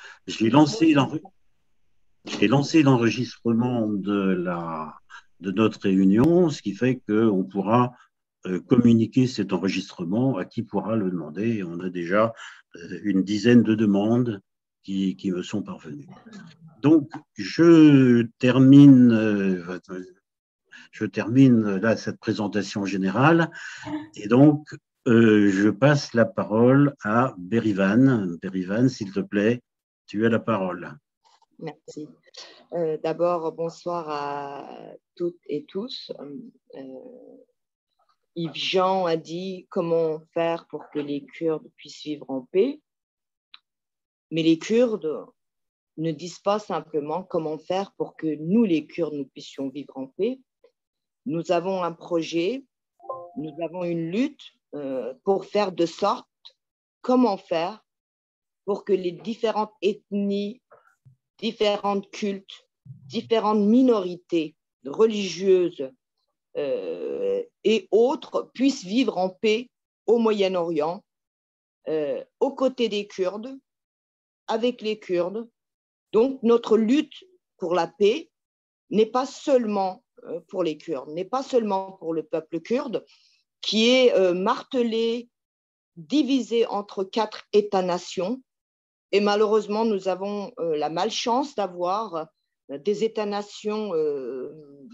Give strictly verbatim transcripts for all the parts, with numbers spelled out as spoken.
J'ai lancé l'enre- j'ai lancé l'enregistrement de la, de notre réunion, ce qui fait qu'on pourra euh, communiquer cet enregistrement à qui pourra le demander. Et on a déjà euh, une dizaine de demandes qui, qui me sont parvenues. Donc, je termine, euh, je termine là cette présentation générale et donc euh, je passe la parole à Berivan. Berivan, s'il te plaît, tu as la parole. Merci. Euh, D'abord, bonsoir à toutes et tous. Euh, Yves Jean a dit comment faire pour que les Kurdes puissent vivre en paix. Mais les Kurdes ne disent pas simplement comment faire pour que nous, les Kurdes, nous puissions vivre en paix. Nous avons un projet, nous avons une lutte euh, pour faire de sorte comment faire pour que les différentes ethnies, différentes cultes, différentes minorités religieuses euh, et autres puissent vivre en paix au Moyen-Orient, euh, aux côtés des Kurdes, avec les Kurdes. Donc, notre lutte pour la paix n'est pas seulement euh, pour les Kurdes, n'est pas seulement pour le peuple kurde, qui est euh, martelé, divisé entre quatre États-nations. Et malheureusement, nous avons euh, la malchance d'avoir euh, des États-nations euh,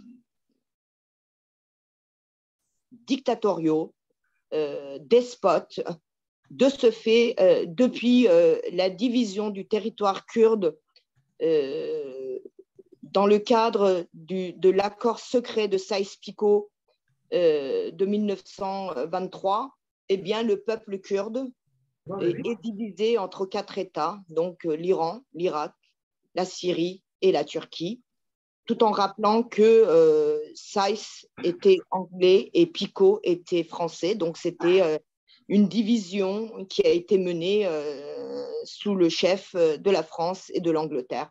dictatoriaux, euh, despotes. De ce fait, euh, depuis euh, la division du territoire kurde euh, dans le cadre du, de l'accord secret de Sykes-Picot euh, de mille neuf cent vingt-trois, eh bien, le peuple kurde est, est divisé entre quatre États, donc euh, l'Iran, l'Irak, la Syrie et la Turquie, tout en rappelant que euh, Sykes était anglais et Picot était français, donc c'était euh, une division qui a été menée euh, sous le chef de la France et de l'Angleterre.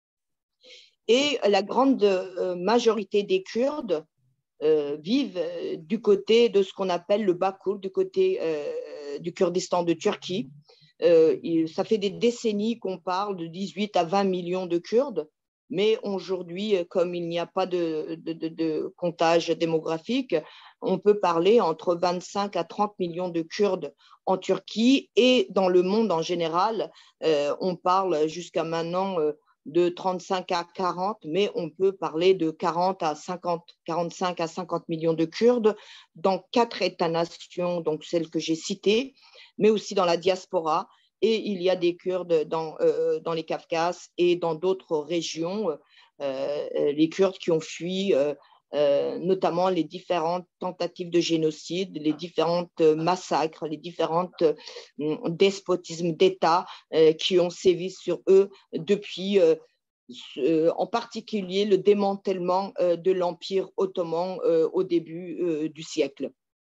Et la grande euh, majorité des Kurdes euh, vivent euh, du côté de ce qu'on appelle le Bakoul, du côté euh, du Kurdistan de Turquie. Euh, il, ça fait des décennies qu'on parle de dix-huit à vingt millions de Kurdes, mais aujourd'hui, comme il n'y a pas de, de, de, de comptage démographique, on peut parler entre vingt-cinq à trente millions de Kurdes en Turquie et dans le monde en général. Euh, on parle jusqu'à maintenant euh, de trente-cinq à quarante, mais on peut parler de quarante à cinquante, quarante-cinq à cinquante millions de Kurdes dans quatre États-nations, donc celles que j'ai citées, mais aussi dans la diaspora. Et il y a des Kurdes dans, euh, dans les Kafkas et dans d'autres régions, euh, les Kurdes qui ont fui, euh, euh, notamment les différentes tentatives de génocide, les différentes massacres, les différents euh, despotismes d'État euh, qui ont sévi sur eux depuis, euh, euh, en particulier, le démantèlement euh, de l'Empire ottoman euh, au début euh, du siècle.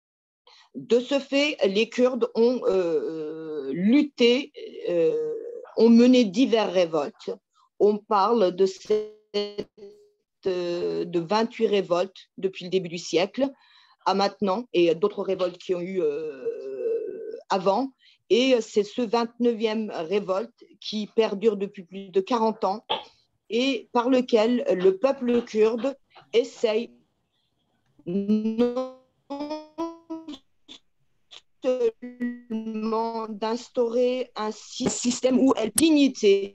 De ce fait, les Kurdes ont euh, lutté, euh, ont mené diverses révoltes. On parle de, cette, euh, de vingt-huit révoltes depuis le début du siècle à maintenant, et d'autres révoltes qui ont eu euh, avant. Et c'est ce vingt-neuvième révolte qui perdure depuis plus de quarante ans et par lequel le peuple kurde essaye non seulement d'instaurer un système où elle dignité,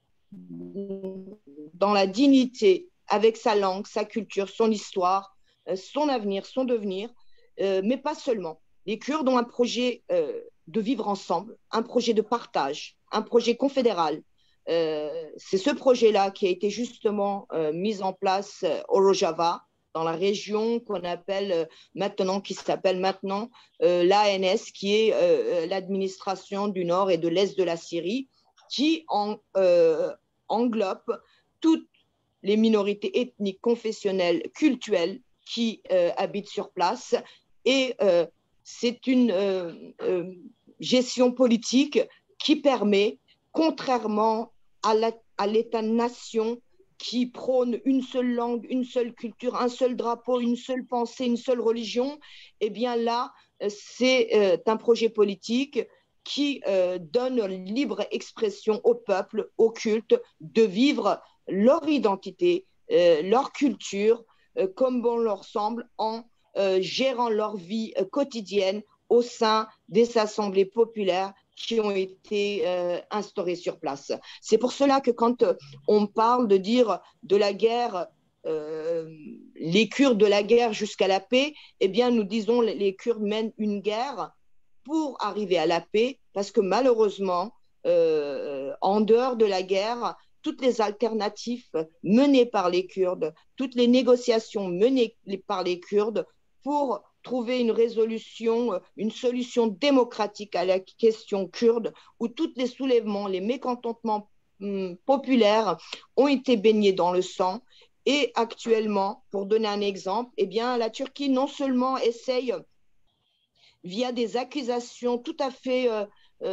dans la dignité, avec sa langue, sa culture, son histoire, son avenir, son devenir, euh, mais pas seulement. Les Kurdes ont un projet euh, de vivre ensemble, un projet de partage, un projet confédéral. Euh, c'est ce projet-là qui a été justement euh, mis en place euh, au Rojava, dans la région qu'on appelle euh, maintenant, qui s'appelle maintenant euh, l'A N S, qui est euh, l'administration du nord et de l'est de la Syrie, qui en, euh, englobe toutes les minorités ethniques, confessionnelles, culturelles qui euh, habitent sur place. Et euh, c'est une euh, euh, gestion politique qui permet, contrairement à l'État-nation qui prône une seule langue, une seule culture, un seul drapeau, une seule pensée, une seule religion, eh bien là, c'est euh, un projet politique qui euh, donne libre expression au peuple, au culte, de vivre leur identité, euh, leur culture, euh, comme bon leur semble, en euh, gérant leur vie euh, quotidienne au sein des assemblées populaires qui ont été euh, instaurées sur place. C'est pour cela que quand euh, on parle de dire de la guerre, euh, les Kurdes de la guerre jusqu'à la paix, eh bien nous disons les Kurdes mènent une guerre pour arriver à la paix, parce que malheureusement, euh, en dehors de la guerre, toutes les alternatives menées par les Kurdes, toutes les négociations menées par les Kurdes pour trouver une résolution, une solution démocratique à la question kurde, où tous les soulèvements, les mécontentements hum, populaires ont été baignés dans le sang. Et actuellement, pour donner un exemple, eh bien, la Turquie non seulement essaye via des accusations tout à fait euh,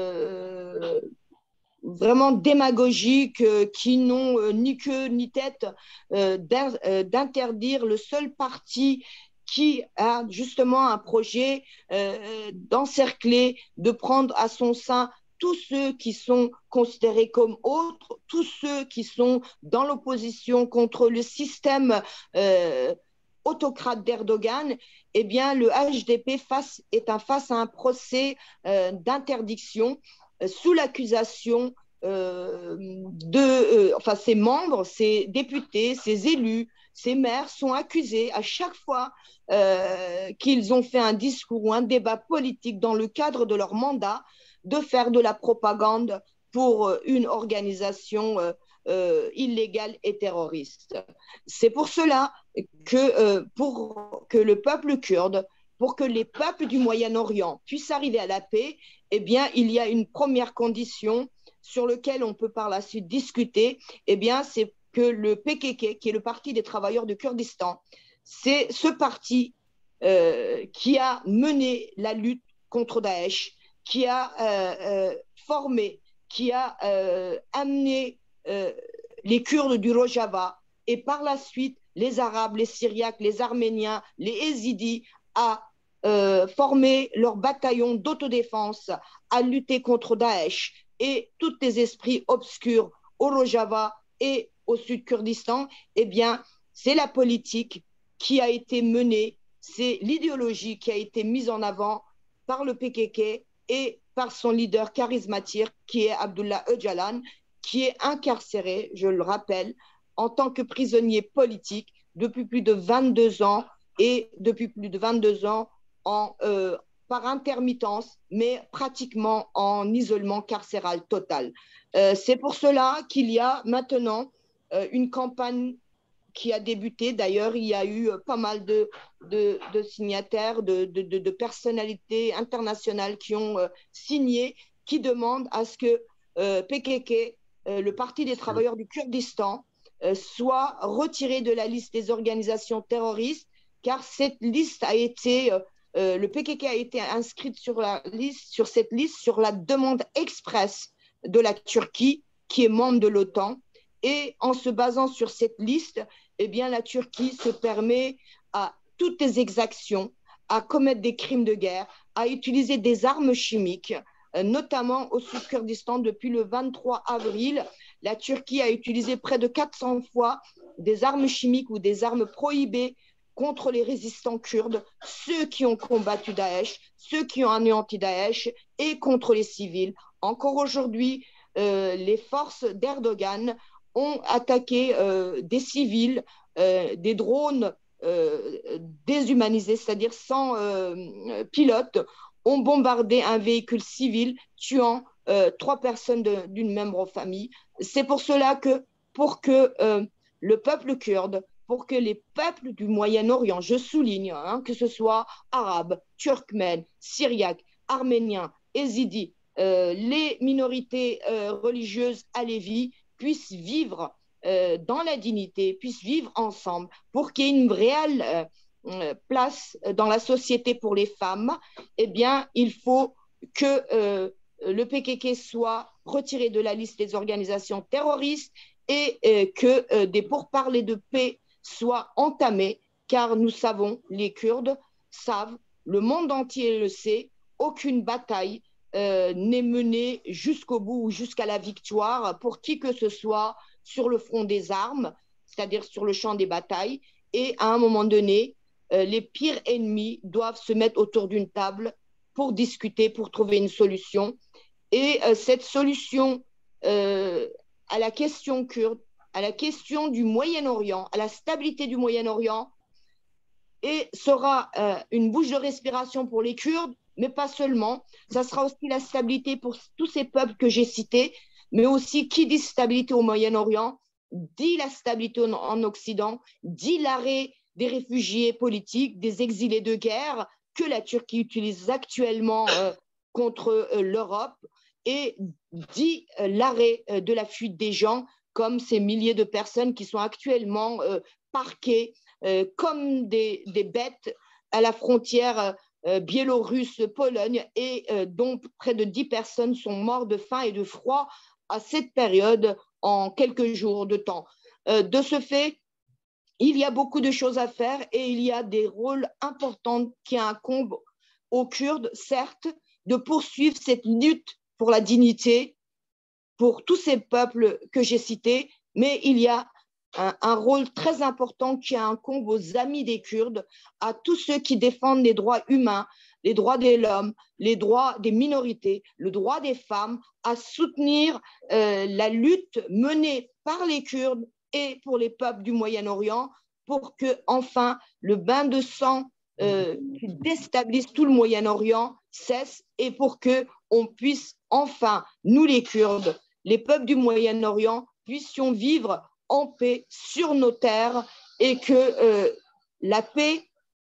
euh, vraiment démagogiques euh, qui n'ont euh, ni queue ni tête, euh, d'interdire le seul parti qui a justement un projet euh, d'encercler, de prendre à son sein tous ceux qui sont considérés comme autres, tous ceux qui sont dans l'opposition contre le système euh, autocrate d'Erdogan, eh bien, le H D P face, est un, face à un procès euh, d'interdiction euh, sous l'accusation euh, de, euh, enfin, ses membres, ses députés, ses élus, ses maires sont accusés à chaque fois euh, qu'ils ont fait un discours ou un débat politique dans le cadre de leur mandat de faire de la propagande pour une organisation euh, euh, illégale et terroriste. C'est pour cela que euh, pour que le peuple kurde, pour que les peuples du Moyen-Orient puissent arriver à la paix, eh bien, il y a une première condition sur laquelle on peut par la suite discuter, eh bien, c'est que le P K K, qui est le Parti des travailleurs du Kurdistan, c'est ce parti euh, qui a mené la lutte contre Daesh, qui a euh, euh, formé, qui a euh, amené euh, les Kurdes du Rojava et par la suite les Arabes, les Syriaques, les Arméniens, les Yézidis à euh, former leur bataillon d'autodéfense, à lutter contre Daesh et tous les esprits obscurs au Rojava et au Sud Kurdistan, eh bien, c'est la politique qui a été menée, c'est l'idéologie qui a été mise en avant par le P K K et par son leader charismatique qui est Abdullah Öcalan, qui est incarcéré, je le rappelle, en tant que prisonnier politique depuis plus de vingt-deux ans et depuis plus de vingt-deux ans en, euh, par intermittence, mais pratiquement en isolement carcéral total. Euh, c'est pour cela qu'il y a maintenant euh, une campagne qui a débuté. D'ailleurs, il y a eu pas mal de, de, de signataires, de, de, de, personnalités internationales qui ont euh, signé, qui demandent à ce que euh, P K K, euh, le Parti des travailleurs du Kurdistan, euh, soit retiré de la liste des organisations terroristes, car cette liste a été, euh, le P K K a été inscrit sur, la liste, sur cette liste sur la demande expresse de la Turquie, qui est membre de l'OTAN. Et en se basant sur cette liste, eh bien, la Turquie se permet à toutes les exactions, à commettre des crimes de guerre, à utiliser des armes chimiques, notamment au Sud-Kurdistan. Depuis le vingt-trois avril, la Turquie a utilisé près de quatre cents fois des armes chimiques ou des armes prohibées contre les résistants kurdes, ceux qui ont combattu Daesh, ceux qui ont anéanti Daesh, et contre les civils. Encore aujourd'hui, euh, les forces d'Erdogan ont attaqué euh, des civils, euh, des drones euh, déshumanisés, c'est-à-dire sans euh, pilote, ont bombardé un véhicule civil, tuant euh, trois personnes d'une même famille. C'est pour cela que, pour que euh, le peuple kurde, pour que les peuples du Moyen-Orient, je souligne, hein, que ce soit arabes, turkmènes, syriaques, arméniens, yézidis, euh, les minorités euh, religieuses alévis, puissent vivre euh, dans la dignité, puissent vivre ensemble, pour qu'il y ait une réelle euh, place dans la société pour les femmes, eh bien, il faut que euh, le P K K soit retiré de la liste des organisations terroristes et euh, que euh, des pourparlers de paix soient entamés, car nous savons, les Kurdes savent, le monde entier le sait, aucune bataille euh, n'est menée jusqu'au bout ou jusqu'à la victoire pour qui que ce soit sur le front des armes, c'est-à-dire sur le champ des batailles. Et à un moment donné, euh, les pires ennemis doivent se mettre autour d'une table pour discuter, pour trouver une solution. Et euh, cette solution euh, à la question kurde, à la question du Moyen-Orient, à la stabilité du Moyen-Orient, et sera euh, une bouche de respiration pour les Kurdes, mais pas seulement. Ça sera aussi la stabilité pour tous ces peuples que j'ai cités, mais aussi qui dit stabilité au Moyen-Orient, dit la stabilité en, en Occident, dit l'arrêt des réfugiés politiques, des exilés de guerre que la Turquie utilise actuellement euh, contre euh, l'Europe, et dit euh, l'arrêt euh, de la fuite des gens, comme ces milliers de personnes qui sont actuellement euh, parquées euh, comme des, des bêtes à la frontière euh, biélorusse-Pologne, et euh, dont près de dix personnes sont mortes de faim et de froid à cette période en quelques jours de temps. Euh, de ce fait, il y a beaucoup de choses à faire et il y a des rôles importants qui incombent aux Kurdes, certes, de poursuivre cette lutte pour la dignité, pour tous ces peuples que j'ai cités, mais il y a un, un rôle très important qui incombe aux amis des Kurdes, à tous ceux qui défendent les droits humains, les droits de l'homme, les droits des minorités, le droit des femmes, à soutenir euh, la lutte menée par les Kurdes et pour les peuples du Moyen-Orient, pour que enfin le bain de sang euh, qui déstabilise tout le Moyen-Orient cesse, et pour que on puisse enfin, nous les Kurdes, les peuples du Moyen-Orient, puissions vivre en paix sur nos terres, et que euh, la paix,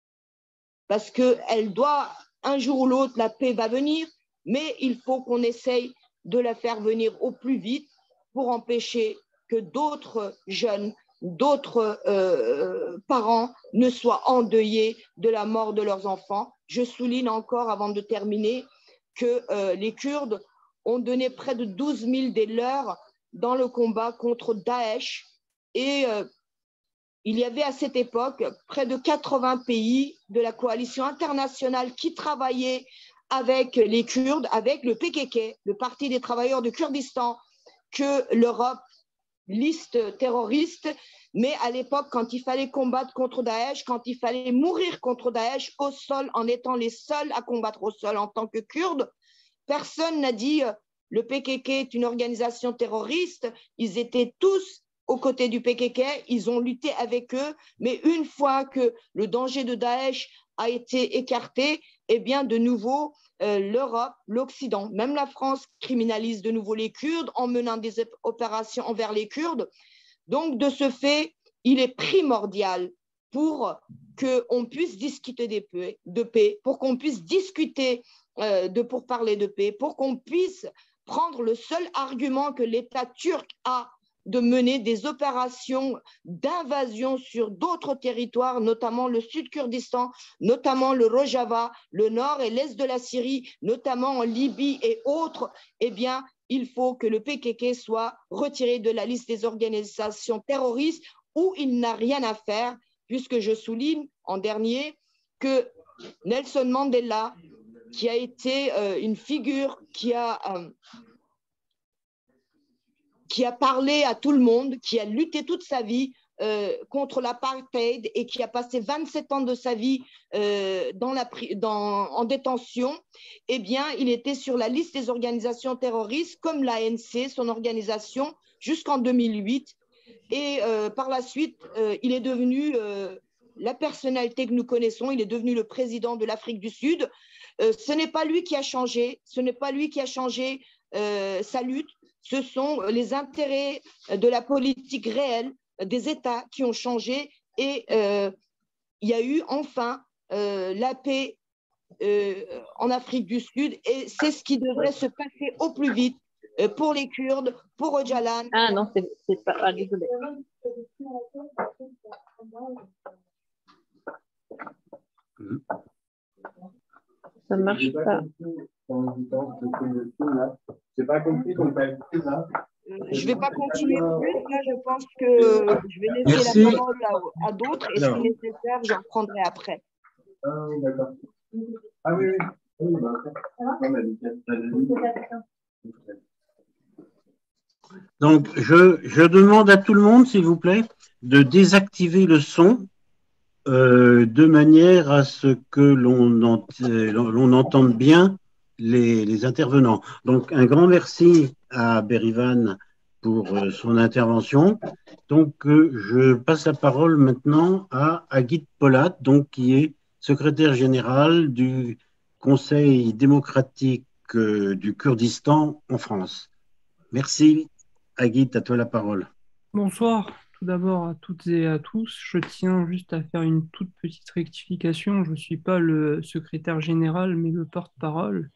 parce qu'elle doit, un jour ou l'autre, la paix va venir, mais il faut qu'on essaye de la faire venir au plus vite pour empêcher que d'autres jeunes, d'autres euh, parents ne soient endeuillés de la mort de leurs enfants. Je souligne encore, avant de terminer, que euh, les Kurdes ont donné près de douze mille des leurs dans le combat contre Daesh, et euh, il y avait à cette époque près de quatre-vingts pays de la coalition internationale qui travaillaient avec les Kurdes, avec le P K K, le Parti des travailleurs du Kurdistan, que l'Europe liste terroriste. Mais à l'époque, quand il fallait combattre contre Daesh, quand il fallait mourir contre Daesh au sol, en étant les seuls à combattre au sol en tant que Kurdes, personne n'a dit euh, le P K K est une organisation terroriste. Ils étaient tous aux côtés du P K K, ils ont lutté avec eux, mais une fois que le danger de Daesh a été écarté, eh bien de nouveau, euh, l'Europe, l'Occident, même la France criminalise de nouveau les Kurdes en menant des opérations envers les Kurdes. Donc, de ce fait, il est primordial pour qu'on puisse discuter des paix, de paix, pour qu'on puisse discuter euh, de pourparlers de paix, pour qu'on puisse prendre le seul argument que l'État turc a de mener des opérations d'invasion sur d'autres territoires, notamment le Sud-Kurdistan, notamment le Rojava, le nord et l'est de la Syrie, notamment en Libye et autres, eh bien, il faut que le P K K soit retiré de la liste des organisations terroristes où il n'a rien à faire, puisque je souligne en dernier que Nelson Mandela, qui a été euh, une figure qui a... Euh, qui a parlé à tout le monde, qui a lutté toute sa vie euh, contre l'apartheid et qui a passé vingt-sept ans de sa vie euh, dans la, dans, en détention, eh bien, il était sur la liste des organisations terroristes comme l'A N C, son organisation, jusqu'en deux mille huit. Et euh, par la suite, euh, il est devenu euh, la personnalité que nous connaissons, il est devenu le président de l'Afrique du Sud. Euh, ce n'est pas lui qui a changé, ce n'est pas lui qui a changé euh, sa lutte. Ce sont les intérêts de la politique réelle des États qui ont changé, et euh, il y a eu enfin euh, la paix euh, en Afrique du Sud, et c'est ce qui devrait se passer au plus vite euh, pour les Kurdes, pour Öcalan. Ah non, c'est pas... Ah, désolé. Ça ne marche pas. J'ai pas compris ton calcul là. Je ne vais pas continuer plus. Là, je pense que je vais laisser Merci. la parole à, à d'autres, et si nécessaire, je reprendrai après. Ah oui, d'accord. Ah oui, oui. Donc, je, je demande à tout le monde, s'il vous plaît, de désactiver le son euh, de manière à ce que l'on ent l'on entende bien les, les intervenants. Donc, un grand merci à Berivan pour euh, son intervention. Donc, euh, je passe la parole maintenant à Agit Polat, donc, qui est secrétaire général du Conseil démocratique euh, du Kurdistan en France. Merci, Agit, à toi la parole. Bonsoir, tout d'abord à toutes et à tous. Je tiens juste à faire une toute petite rectification. Je ne suis pas le secrétaire général, mais le porte-parole.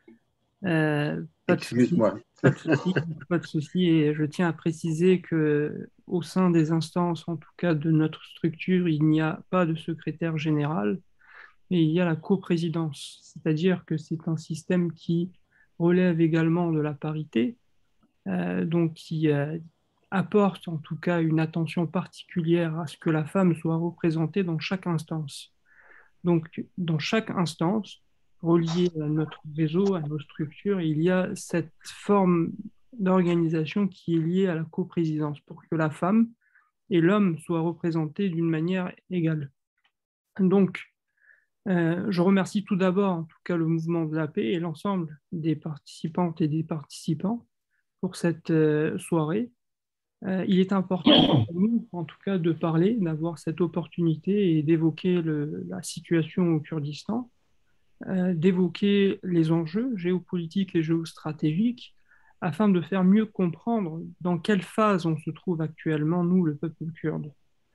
Euh, pas de souci, Excuse-moi. pas de souci, pas de souci. Et je tiens à préciser que au sein des instances, en tout cas de notre structure, il n'y a pas de secrétaire général, mais il y a la coprésidence. C'est-à-dire que c'est un système qui relève également de la parité, euh, donc qui euh, apporte en tout cas une attention particulière à ce que la femme soit représentée dans chaque instance. Donc, dans chaque instance, reliée à notre réseau, à nos structures, il y a cette forme d'organisation qui est liée à la coprésidence pour que la femme et l'homme soient représentés d'une manière égale. Donc, euh, je remercie tout d'abord, en tout cas, le mouvement de la paix et l'ensemble des participantes et des participants pour cette euh, soirée. Euh, il est important pour nous, en tout cas, de parler, d'avoir cette opportunité et d'évoquer le- la situation au Kurdistan, euh, d'évoquer les enjeux géopolitiques et géostratégiques, afin de faire mieux comprendre dans quelle phase on se trouve actuellement, nous, le peuple kurde.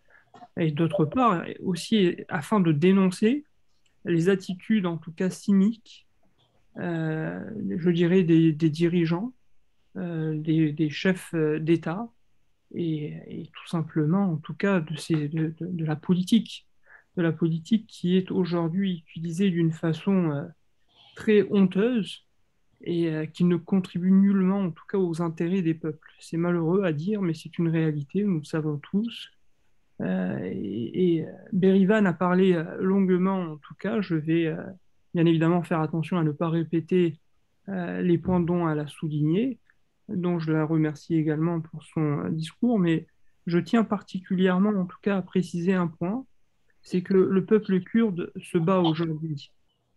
Et d'autre part, aussi afin de dénoncer les attitudes, en tout cas cyniques, euh, je dirais, des, des dirigeants, euh, des, des chefs euh, d'État, et, et tout simplement, en tout cas, de, ces, de, de, de la politique, de la politique qui est aujourd'hui utilisée d'une façon euh, très honteuse et euh, qui ne contribue nullement, en tout cas, aux intérêts des peuples. C'est malheureux à dire, mais c'est une réalité, nous le savons tous. Euh, et, et Berivan a parlé euh, longuement, en tout cas, je vais euh, bien évidemment faire attention à ne pas répéter euh, les points dont elle a souligné, dont je la remercie également pour son euh, discours, mais je tiens particulièrement, en tout cas, à préciser un point, c'est que le peuple kurde se bat aujourd'hui,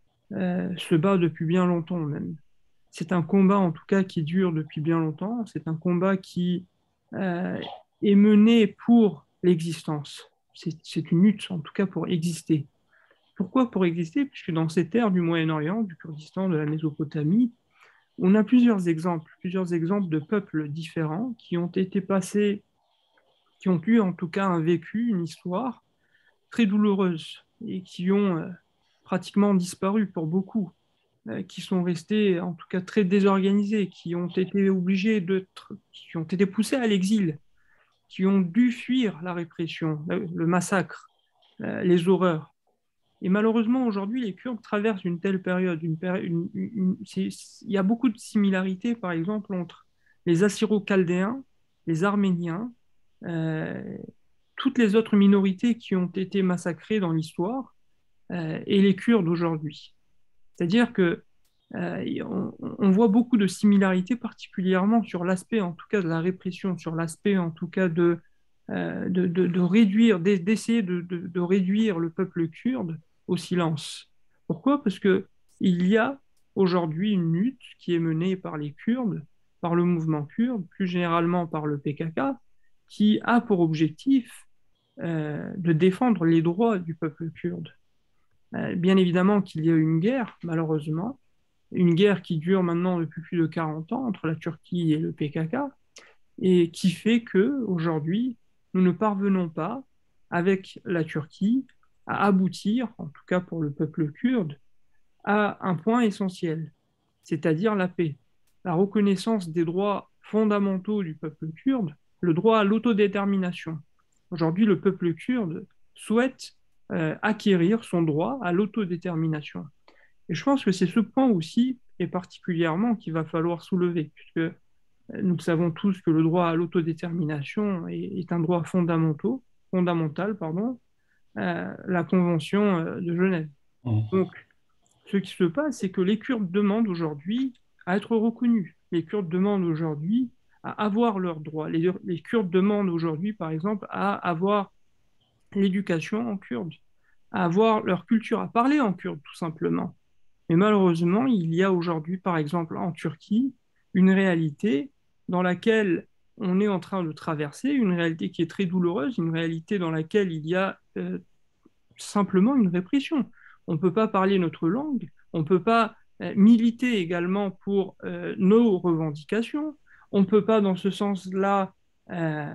euh, se bat depuis bien longtemps même. C'est un combat, en tout cas, qui dure depuis bien longtemps, c'est un combat qui euh, est mené pour l'existence. C'est c'est une lutte, en tout cas, pour exister. Pourquoi pour exister? Puisque dans ces terres du Moyen-Orient, du Kurdistan, de la Mésopotamie, on a plusieurs exemples, plusieurs exemples de peuples différents qui ont été passés, qui ont eu en tout cas un vécu, une histoire très douloureuse et qui ont euh, pratiquement disparu pour beaucoup, euh, qui sont restés en tout cas très désorganisés, qui ont été obligés de, qui ont été poussés à l'exil, qui ont dû fuir la répression, le, le massacre, euh, les horreurs. Et malheureusement, aujourd'hui, les Kurdes traversent une telle période. Une péri une, une, il y a beaucoup de similarités, par exemple, entre les Assyro-Chaldéens, les Arméniens, euh, toutes les autres minorités qui ont été massacrées dans l'histoire, euh, et les Kurdes aujourd'hui. C'est-à-dire que euh, on, on, voit beaucoup de similarités, particulièrement sur l'aspect, en tout cas, de la répression, sur l'aspect, en tout cas, de, euh, de, de, de réduire, d'essayer de, de, de réduire le peuple kurde au silence. Pourquoi? Parce que il y a aujourd'hui une lutte qui est menée par les Kurdes, par le mouvement kurde, plus généralement par le P K K, qui a pour objectif euh, de défendre les droits du peuple kurde. Euh, bien évidemment qu'il y a une guerre, malheureusement, une guerre qui dure maintenant depuis plus de quarante ans entre la Turquie et le P K K, et qui fait que aujourd'hui, nous ne parvenons pas, avec la Turquie, à aboutir, en tout cas pour le peuple kurde, à un point essentiel, c'est-à-dire la paix, la reconnaissance des droits fondamentaux du peuple kurde, le droit à l'autodétermination. Aujourd'hui, le peuple kurde souhaite euh, acquérir son droit à l'autodétermination. Et je pense que c'est ce point aussi, et particulièrement, qu'il va falloir soulever, puisque nous savons tous que le droit à l'autodétermination est, est un droit fondamental, fondamental pardon, euh, la Convention euh, de Genève. Donc, Ce qui se passe, c'est que les Kurdes demandent aujourd'hui à être reconnus. Les Kurdes demandent aujourd'hui à avoir leurs droits. Les, les Kurdes demandent aujourd'hui, par exemple, à avoir l'éducation en kurde, à avoir leur culture, à parler en kurde, tout simplement. Mais malheureusement, il y a aujourd'hui, par exemple, en Turquie, une réalité dans laquelle on est en train de traverser, une réalité qui est très douloureuse, une réalité dans laquelle il y a euh, simplement une répression. On ne peut pas parler notre langue, on ne peut pas euh, militer également pour euh, nos revendications, on ne peut pas, dans ce sens-là, euh,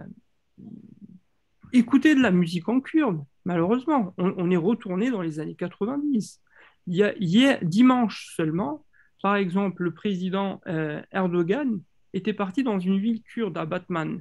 écouter de la musique en kurde. Malheureusement, on, on est retourné dans les années quatre-vingt-dix. Il y a, hier, dimanche seulement, par exemple, le président euh, Erdogan était parti dans une ville kurde, à Batman,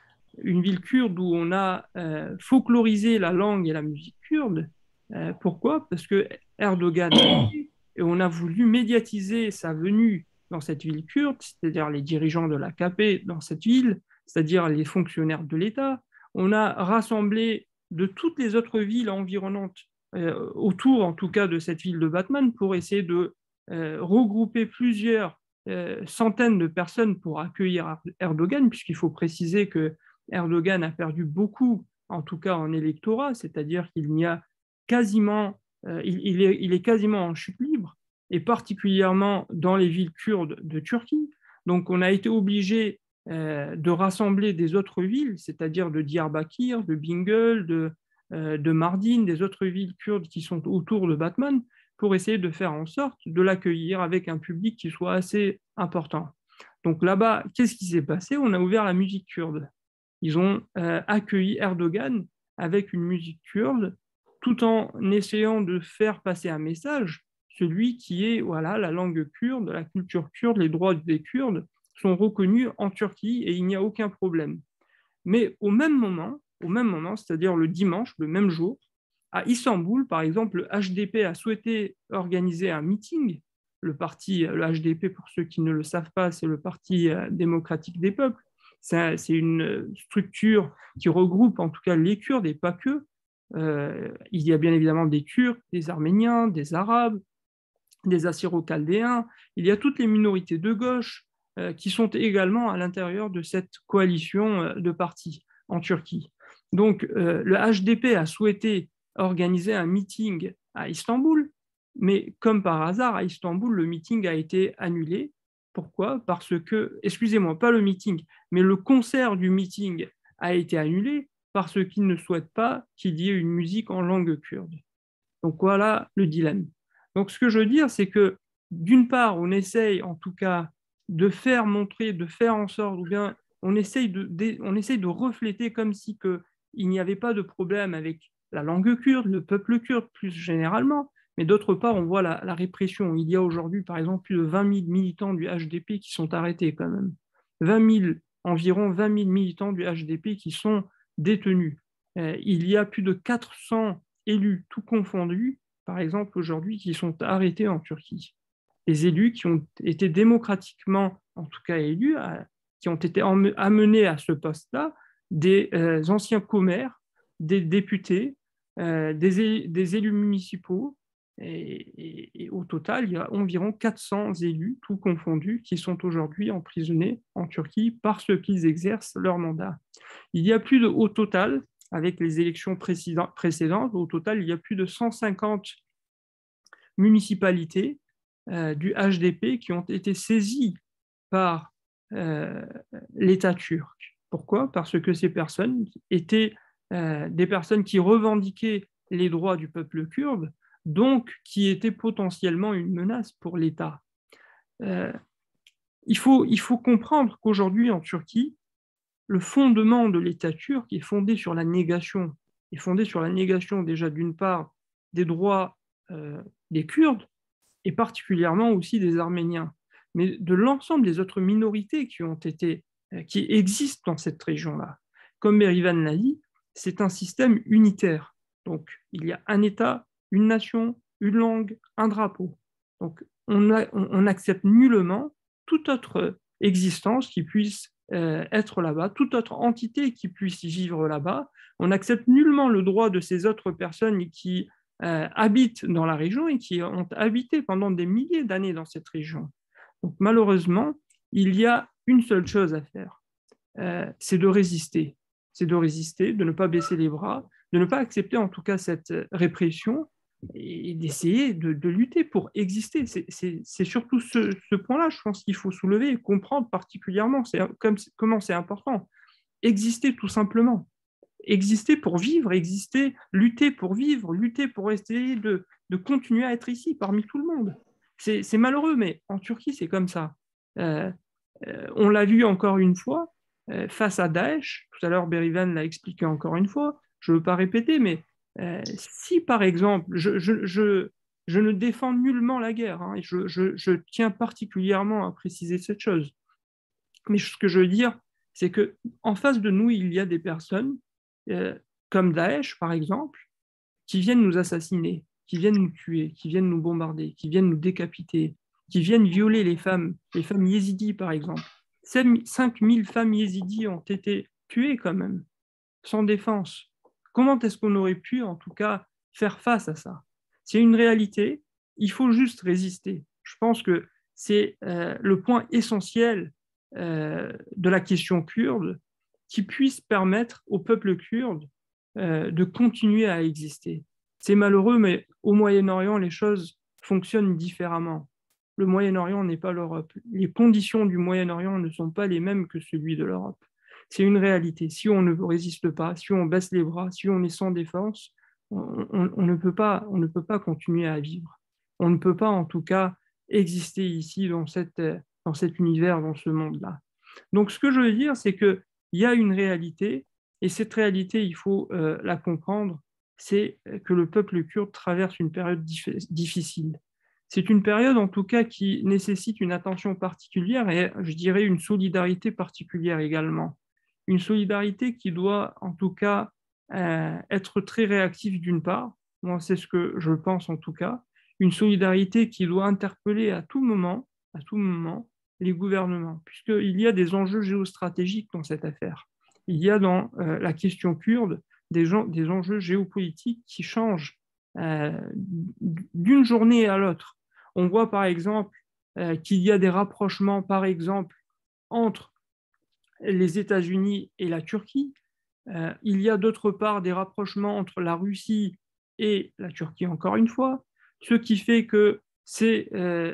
une ville kurde où on a euh, folklorisé la langue et la musique kurde. Euh, pourquoi? Parce que Erdogan et on a voulu médiatiser sa venue dans cette ville kurde, c'est-à-dire les dirigeants de l'A K P dans cette ville, c'est-à-dire les fonctionnaires de l'État. On a rassemblé de toutes les autres villes environnantes, euh, autour en tout cas de cette ville de Batman, pour essayer de euh, regrouper plusieurs euh, centaines de personnes pour accueillir Erdogan, puisqu'il faut préciser que Erdogan a perdu beaucoup, en tout cas en électorat, c'est-à-dire qu'il n'y a quasiment, euh, il, il, est, il est quasiment en chute libre, et particulièrement dans les villes kurdes de Turquie. Donc on a été obligé euh, de rassembler des autres villes, c'est-à-dire de Diyarbakir, de Bingöl, de, euh, de Mardin, des autres villes kurdes qui sont autour de Batman, pour essayer de faire en sorte de l'accueillir avec un public qui soit assez important. Donc là-bas, qu'est-ce qui s'est passé? On a ouvert la musique kurde. Ils ont euh, accueilli Erdogan avec une musique kurde, tout en essayant de faire passer un message, celui qui est, voilà, la langue kurde, la culture kurde, les droits des Kurdes sont reconnus en Turquie et il n'y a aucun problème. Mais au même moment, au même moment, c'est-à-dire le dimanche, le même jour, à Istanbul, par exemple, le H D P a souhaité organiser un meeting. Le parti, le H D P, pour ceux qui ne le savent pas, c'est le Parti démocratique des peuples. C'est une structure qui regroupe en tout cas les Kurdes et pas que. Euh, il y a bien évidemment des Turcs, des Arméniens, des Arabes, des Assyro-Chaldéens. Il y a toutes les minorités de gauche euh, qui sont également à l'intérieur de cette coalition euh, de partis en Turquie. Donc euh, le H D P a souhaité organiser un meeting à Istanbul, mais comme par hasard, à Istanbul, le meeting a été annulé. Pourquoi? Parce que, excusez-moi, pas le meeting, mais le concert du meeting a été annulé parce qu'ils ne souhaitent pas qu'il y ait une musique en langue kurde. Donc voilà le dilemme. Donc ce que je veux dire, c'est que d'une part, on essaye en tout cas de faire montrer, de faire en sorte, ou bien on essaye de, de, on essaye de refléter comme si que il n'y avait pas de problème avec la langue kurde, le peuple kurde plus généralement, mais d'autre part, on voit la, la répression. Il y a aujourd'hui, par exemple, plus de vingt mille militants du H D P qui sont arrêtés quand même. vingt mille, environ vingt mille militants du H D P qui sont détenus. Euh, il y a plus de quatre cents élus, tout confondus, par exemple, aujourd'hui, qui sont arrêtés en Turquie. Les élus qui ont été démocratiquement, en tout cas élus, qui ont été amenés à ce poste-là, des euh, anciens commères, des députés, euh, des, des élus municipaux, et, et, et au total, il y a environ quatre cents élus, tout confondus, qui sont aujourd'hui emprisonnés en Turquie parce qu'ils exercent leur mandat. Il y a plus de, au total, avec les élections précédentes, au total, il y a plus de cent cinquante municipalités euh, du H D P qui ont été saisies par euh, l'État turc. Pourquoi? Parce que ces personnes étaient euh, des personnes qui revendiquaient les droits du peuple kurde, donc qui étaient potentiellement une menace pour l'État. Euh, il faut, il faut comprendre qu'aujourd'hui, en Turquie, le fondement de l'État turc est fondé sur la négation, est fondé sur la négation déjà d'une part des droits euh, des Kurdes et particulièrement aussi des Arméniens, mais de l'ensemble des autres minorités qui ont été, euh, qui existent dans cette région-là. Comme Berivan l'a dit, c'est un système unitaire. Donc, il y a un État, une nation, une langue, un drapeau. Donc, on n'accepte nullement toute autre existence qui puisse euh, être là-bas, toute autre entité qui puisse y vivre là-bas. On n'accepte nullement le droit de ces autres personnes qui euh, habitent dans la région et qui ont habité pendant des milliers d'années dans cette région. Donc malheureusement, il y a une seule chose à faire, euh, c'est de résister. C'est de résister, de ne pas baisser les bras, de ne pas accepter en tout cas cette répression et d'essayer de, de lutter pour exister. C'est, c'est, c'est surtout ce, ce point-là, je pense qu'il faut soulever et comprendre particulièrement c'est, comme, comment c'est important. Exister tout simplement. Exister pour vivre, exister, lutter pour vivre, lutter pour essayer de, de continuer à être ici parmi tout le monde. C'est, c'est malheureux, mais en Turquie, c'est comme ça. Euh, euh, on l'a vu encore une fois euh, face à Daesh. Tout à l'heure, Berivan l'a expliqué encore une fois. Je ne veux pas répéter, mais euh, si par exemple, je, je, je, je ne défends nullement la guerre, hein, et je, je, je tiens particulièrement à préciser cette chose. Mais ce que je veux dire, c'est qu'en face de nous, il y a des personnes, euh, comme Daesh par exemple, qui viennent nous assassiner, qui viennent nous tuer, qui viennent nous bombarder, qui viennent nous décapiter, qui viennent violer les femmes, les femmes yézidis par exemple. cinq mille femmes yézidis ont été tuées quand même, sans défense. Comment est-ce qu'on aurait pu en tout cas faire face à ça? C'est une réalité, il faut juste résister. Je pense que c'est euh, le point essentiel euh, de la question kurde qui puisse permettre au peuple kurde euh, de continuer à exister. C'est malheureux, mais au Moyen-Orient, les choses fonctionnent différemment. Le Moyen-Orient n'est pas l'Europe. Les conditions du Moyen-Orient ne sont pas les mêmes que celui de l'Europe. C'est une réalité. Si on ne résiste pas, si on baisse les bras, si on est sans défense, on, on, on ne peut pas, on ne peut pas continuer à vivre. On ne peut pas, en tout cas, exister ici dans, cette, dans cet univers, dans ce monde-là. Donc, ce que je veux dire, c'est qu'il y a une réalité, et cette réalité, il faut euh, la comprendre, c'est que le peuple kurde traverse une période dif- difficile. C'est une période, en tout cas, qui nécessite une attention particulière et, je dirais, une solidarité particulière également. Une solidarité qui doit, en tout cas, euh, être très réactive d'une part. Moi, c'est ce que je pense, en tout cas. Une solidarité qui doit interpeller à tout moment, à tout moment, les gouvernements, puisqu'il y a des enjeux géostratégiques dans cette affaire. Il y a dans euh, la question kurde des, gens, des enjeux géopolitiques qui changent euh, d'une journée à l'autre. On voit par exemple euh, qu'il y a des rapprochements, par exemple, entre les États-Unis et la Turquie. Euh, il y a d'autre part des rapprochements entre la Russie et la Turquie, encore une fois, ce qui fait que ces, euh,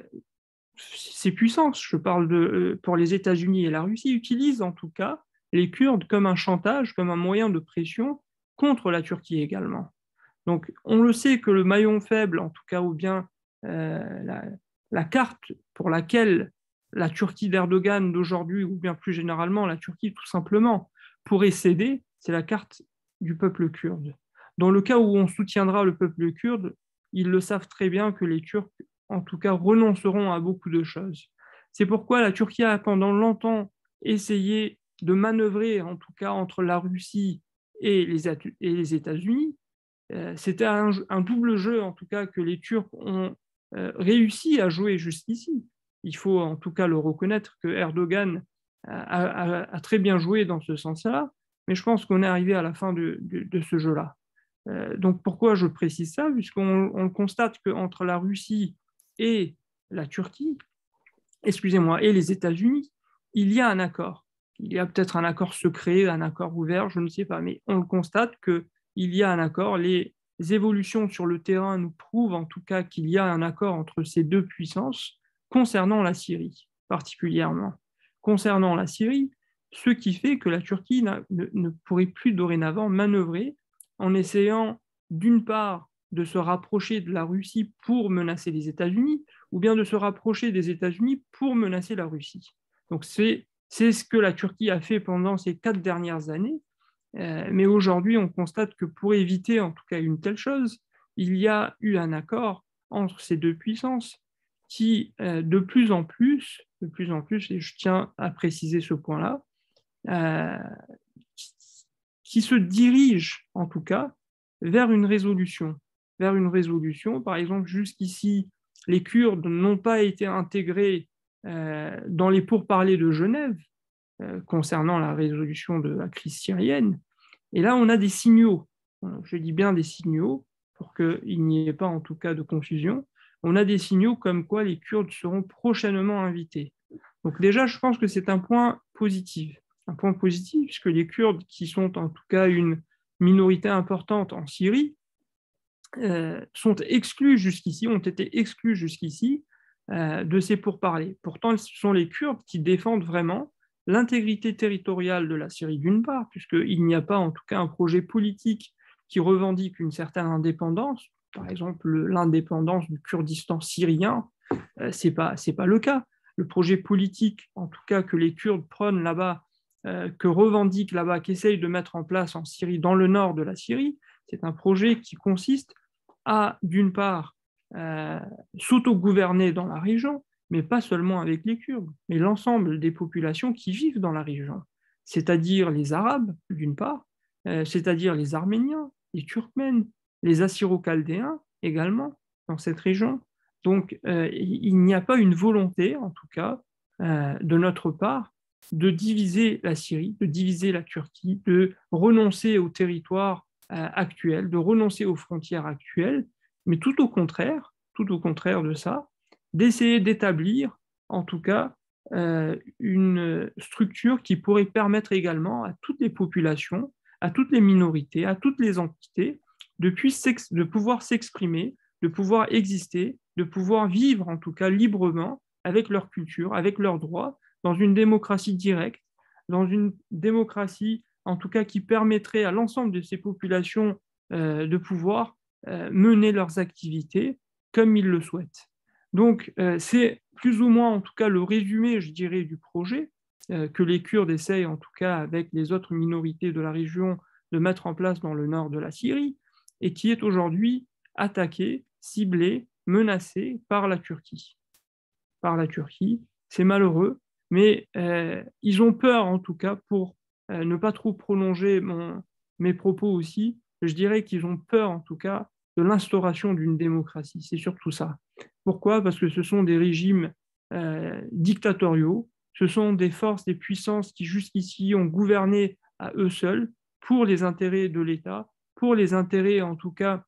ces puissances, je parle de, euh, pour les États-Unis et la Russie, utilisent en tout cas les Kurdes comme un chantage, comme un moyen de pression contre la Turquie également. Donc, on le sait que le maillon faible, en tout cas, ou bien euh, la, la carte pour laquelle la Turquie d'Erdogan d'aujourd'hui, ou bien plus généralement la Turquie tout simplement, pourrait céder, c'est la carte du peuple kurde. Dans le cas où on soutiendra le peuple kurde, ils le savent très bien que les Turcs, en tout cas, renonceront à beaucoup de choses. C'est pourquoi la Turquie a pendant longtemps essayé de manœuvrer, en tout cas, entre la Russie et les, et les États-Unis. Euh, c'était un, un double jeu, en tout cas, que les Turcs ont euh, réussi à jouer jusqu'ici. Il faut en tout cas le reconnaître que Erdogan a, a, a très bien joué dans ce sens-là, mais je pense qu'on est arrivé à la fin de, de, de ce jeu-là. Euh, donc pourquoi je précise ça? Puisqu'on on constate qu'entre la Russie et la Turquie, excusez-moi, et les États-Unis, il y a un accord. Il y a peut-être un accord secret, un accord ouvert, je ne sais pas, mais on le constate qu'il y a un accord. Les évolutions sur le terrain nous prouvent en tout cas qu'il y a un accord entre ces deux puissances concernant la Syrie, particulièrement. Concernant la Syrie, ce qui fait que la Turquie ne, ne pourrait plus dorénavant manœuvrer en essayant, d'une part, de se rapprocher de la Russie pour menacer les États-Unis, ou bien de se rapprocher des États-Unis pour menacer la Russie. Donc c'est, c'est ce que la Turquie a fait pendant ces quatre dernières années, euh, mais aujourd'hui on constate que pour éviter en tout cas une telle chose, il y a eu un accord entre ces deux puissances qui, euh, de plus en plus, de plus en plus, et je tiens à préciser ce point-là, euh, qui se dirige en tout cas vers une résolution. Vers une résolution, par exemple, jusqu'ici, les Kurdes n'ont pas été intégrés euh, dans les pourparlers de Genève euh, concernant la résolution de la crise syrienne. Et là, on a des signaux. Je dis bien des signaux. pour qu'il n'y ait pas en tout cas de confusion, on a des signaux comme quoi les Kurdes seront prochainement invités. Donc déjà, je pense que c'est un point positif. Un point positif, puisque les Kurdes, qui sont en tout cas une minorité importante en Syrie, euh, sont exclus jusqu'ici, ont été exclus jusqu'ici euh, de ces pourparlers. Pourtant, ce sont les Kurdes qui défendent vraiment l'intégrité territoriale de la Syrie d'une part, puisqu'il n'y a pas en tout cas un projet politique qui revendique une certaine indépendance, par exemple l'indépendance du Kurdistan syrien, euh, ce n'est pas, c'est pas le cas. Le projet politique, en tout cas que les Kurdes prônent là-bas, euh, que revendiquent là-bas, qu'essayent de mettre en place en Syrie, dans le nord de la Syrie, c'est un projet qui consiste à, d'une part, euh, s'autogouverner dans la région, mais pas seulement avec les Kurdes, mais l'ensemble des populations qui vivent dans la région, c'est-à-dire les Arabes, d'une part, euh, c'est-à-dire les Arméniens, les Turkmènes, les Assyro-Chaldéens également dans cette région. Donc, euh, il n'y a pas une volonté, en tout cas, euh, de notre part, de diviser la Syrie, de diviser la Turquie, de renoncer au territoire euh, actuel, de renoncer aux frontières actuelles, mais tout au contraire, tout au contraire de ça, d'essayer d'établir, en tout cas, euh, une structure qui pourrait permettre également à toutes les populations, à toutes les minorités, à toutes les entités, de, de pouvoir s'exprimer, de pouvoir exister, de pouvoir vivre en tout cas librement avec leur culture, avec leurs droits, dans une démocratie directe, dans une démocratie en tout cas qui permettrait à l'ensemble de ces populations euh, de pouvoir euh, mener leurs activités comme ils le souhaitent. Donc euh, c'est plus ou moins en tout cas le résumé, je dirais, du projet euh, que les Kurdes essayent en tout cas avec les autres minorités de la région de mettre en place dans le nord de la Syrie et qui est aujourd'hui attaqué, ciblé, menacé par la Turquie. Par la Turquie, c'est malheureux, mais euh, ils ont peur en tout cas, pour euh, ne pas trop prolonger mon, mes propos aussi, je dirais qu'ils ont peur en tout cas de l'instauration d'une démocratie, c'est surtout ça. Pourquoi ? Parce que ce sont des régimes euh, dictatoriaux, ce sont des forces, des puissances qui jusqu'ici ont gouverné à eux seuls pour les intérêts de l'État, pour les intérêts en tout cas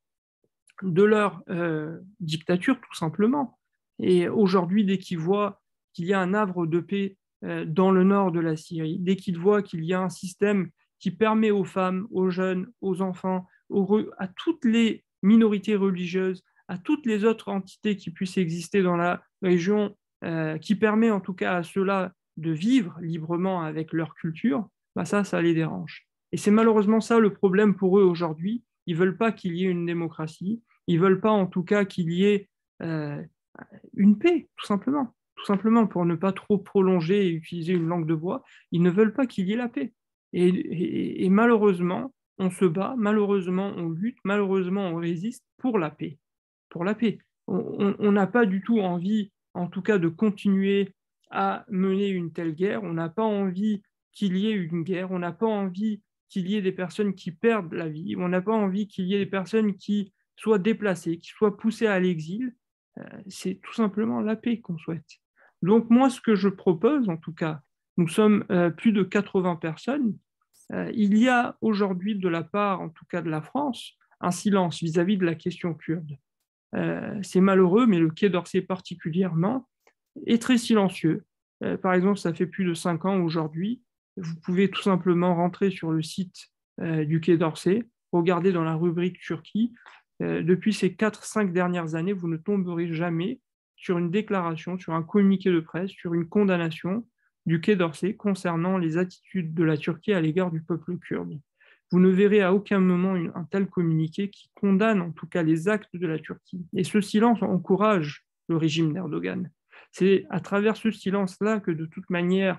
de leur euh, dictature tout simplement. Et aujourd'hui, dès qu'ils voient qu'il y a un havre de paix euh, dans le nord de la Syrie, dès qu'ils voient qu'il y a un système qui permet aux femmes, aux jeunes, aux enfants, aux, à toutes les minorités religieuses, à toutes les autres entités qui puissent exister dans la région, euh, qui permet en tout cas à ceux-là de vivre librement avec leur culture, bah ça, ça les dérange. Et c'est malheureusement ça le problème pour eux aujourd'hui. Ils ne veulent pas qu'il y ait une démocratie, ils ne veulent pas en tout cas qu'il y ait euh, une paix, tout simplement. Tout simplement, pour ne pas trop prolonger et utiliser une langue de bois, ils ne veulent pas qu'il y ait la paix. Et, et, et malheureusement, on se bat, malheureusement, on lutte, malheureusement, on résiste pour la paix. Pour la paix. On n'a pas du tout envie, en tout cas, de continuer à mener une telle guerre. On n'a pas envie qu'il y ait une guerre. On n'a pas envie qu'il y ait des personnes qui perdent la vie. On n'a pas envie qu'il y ait des personnes qui soient déplacées, qui soient poussées à l'exil. Euh, c'est tout simplement la paix qu'on souhaite. Donc moi, ce que je propose, en tout cas, nous sommes euh, plus de quatre-vingts personnes. Euh, il y a aujourd'hui, de la part, en tout cas de la France, un silence vis-à-vis de la question kurde. Euh, c'est malheureux, mais le Quai d'Orsay particulièrement est très silencieux. Euh, par exemple, ça fait plus de cinq ans aujourd'hui. Vous pouvez tout simplement rentrer sur le site euh, du Quai d'Orsay, regarder dans la rubrique Turquie. Euh, depuis ces quatre cinq dernières années, vous ne tomberez jamais sur une déclaration, sur un communiqué de presse, sur une condamnation du Quai d'Orsay concernant les attitudes de la Turquie à l'égard du peuple kurde. Vous ne verrez à aucun moment une, un tel communiqué qui condamne en tout cas les actes de la Turquie. Et ce silence encourage le régime d'Erdogan. C'est à travers ce silence-là que de toute manière,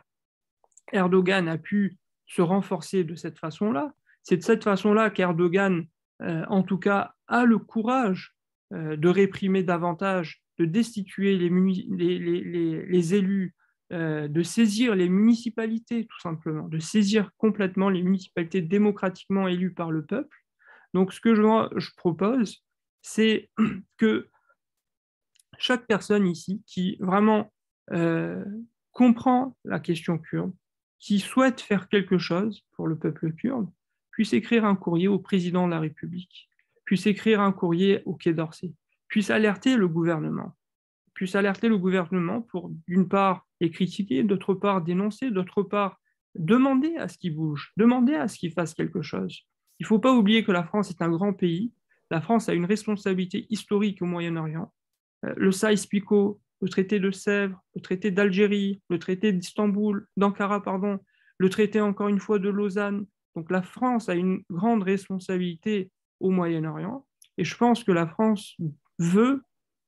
Erdogan a pu se renforcer de cette façon-là. C'est de cette façon-là qu'Erdogan, euh, en tout cas, a le courage euh, de réprimer davantage, de destituer les, les, les, les élus, euh, de saisir les municipalités, tout simplement, de saisir complètement les municipalités démocratiquement élues par le peuple. Donc, ce que je, je propose, c'est que chaque personne ici qui vraiment euh, comprend la question kurde, qui souhaite faire quelque chose pour le peuple kurde, puisse écrire un courrier au président de la République, puisse écrire un courrier au Quai d'Orsay, puisse alerter le gouvernement, puisse alerter le gouvernement pour, d'une part, les critiquer, d'autre part, dénoncer, d'autre part, demander à ce qu'il bouge, demander à ce qu'il fasse quelque chose. Il ne faut pas oublier que la France est un grand pays. La France a une responsabilité historique au Moyen-Orient. Le Saïs-Picot, le traité de Sèvres, le traité d'Algérie, le traité d'Istanbul, d'Ankara, pardon, le traité encore une fois de Lausanne. Donc la France a une grande responsabilité au Moyen-Orient et je pense que la France veut,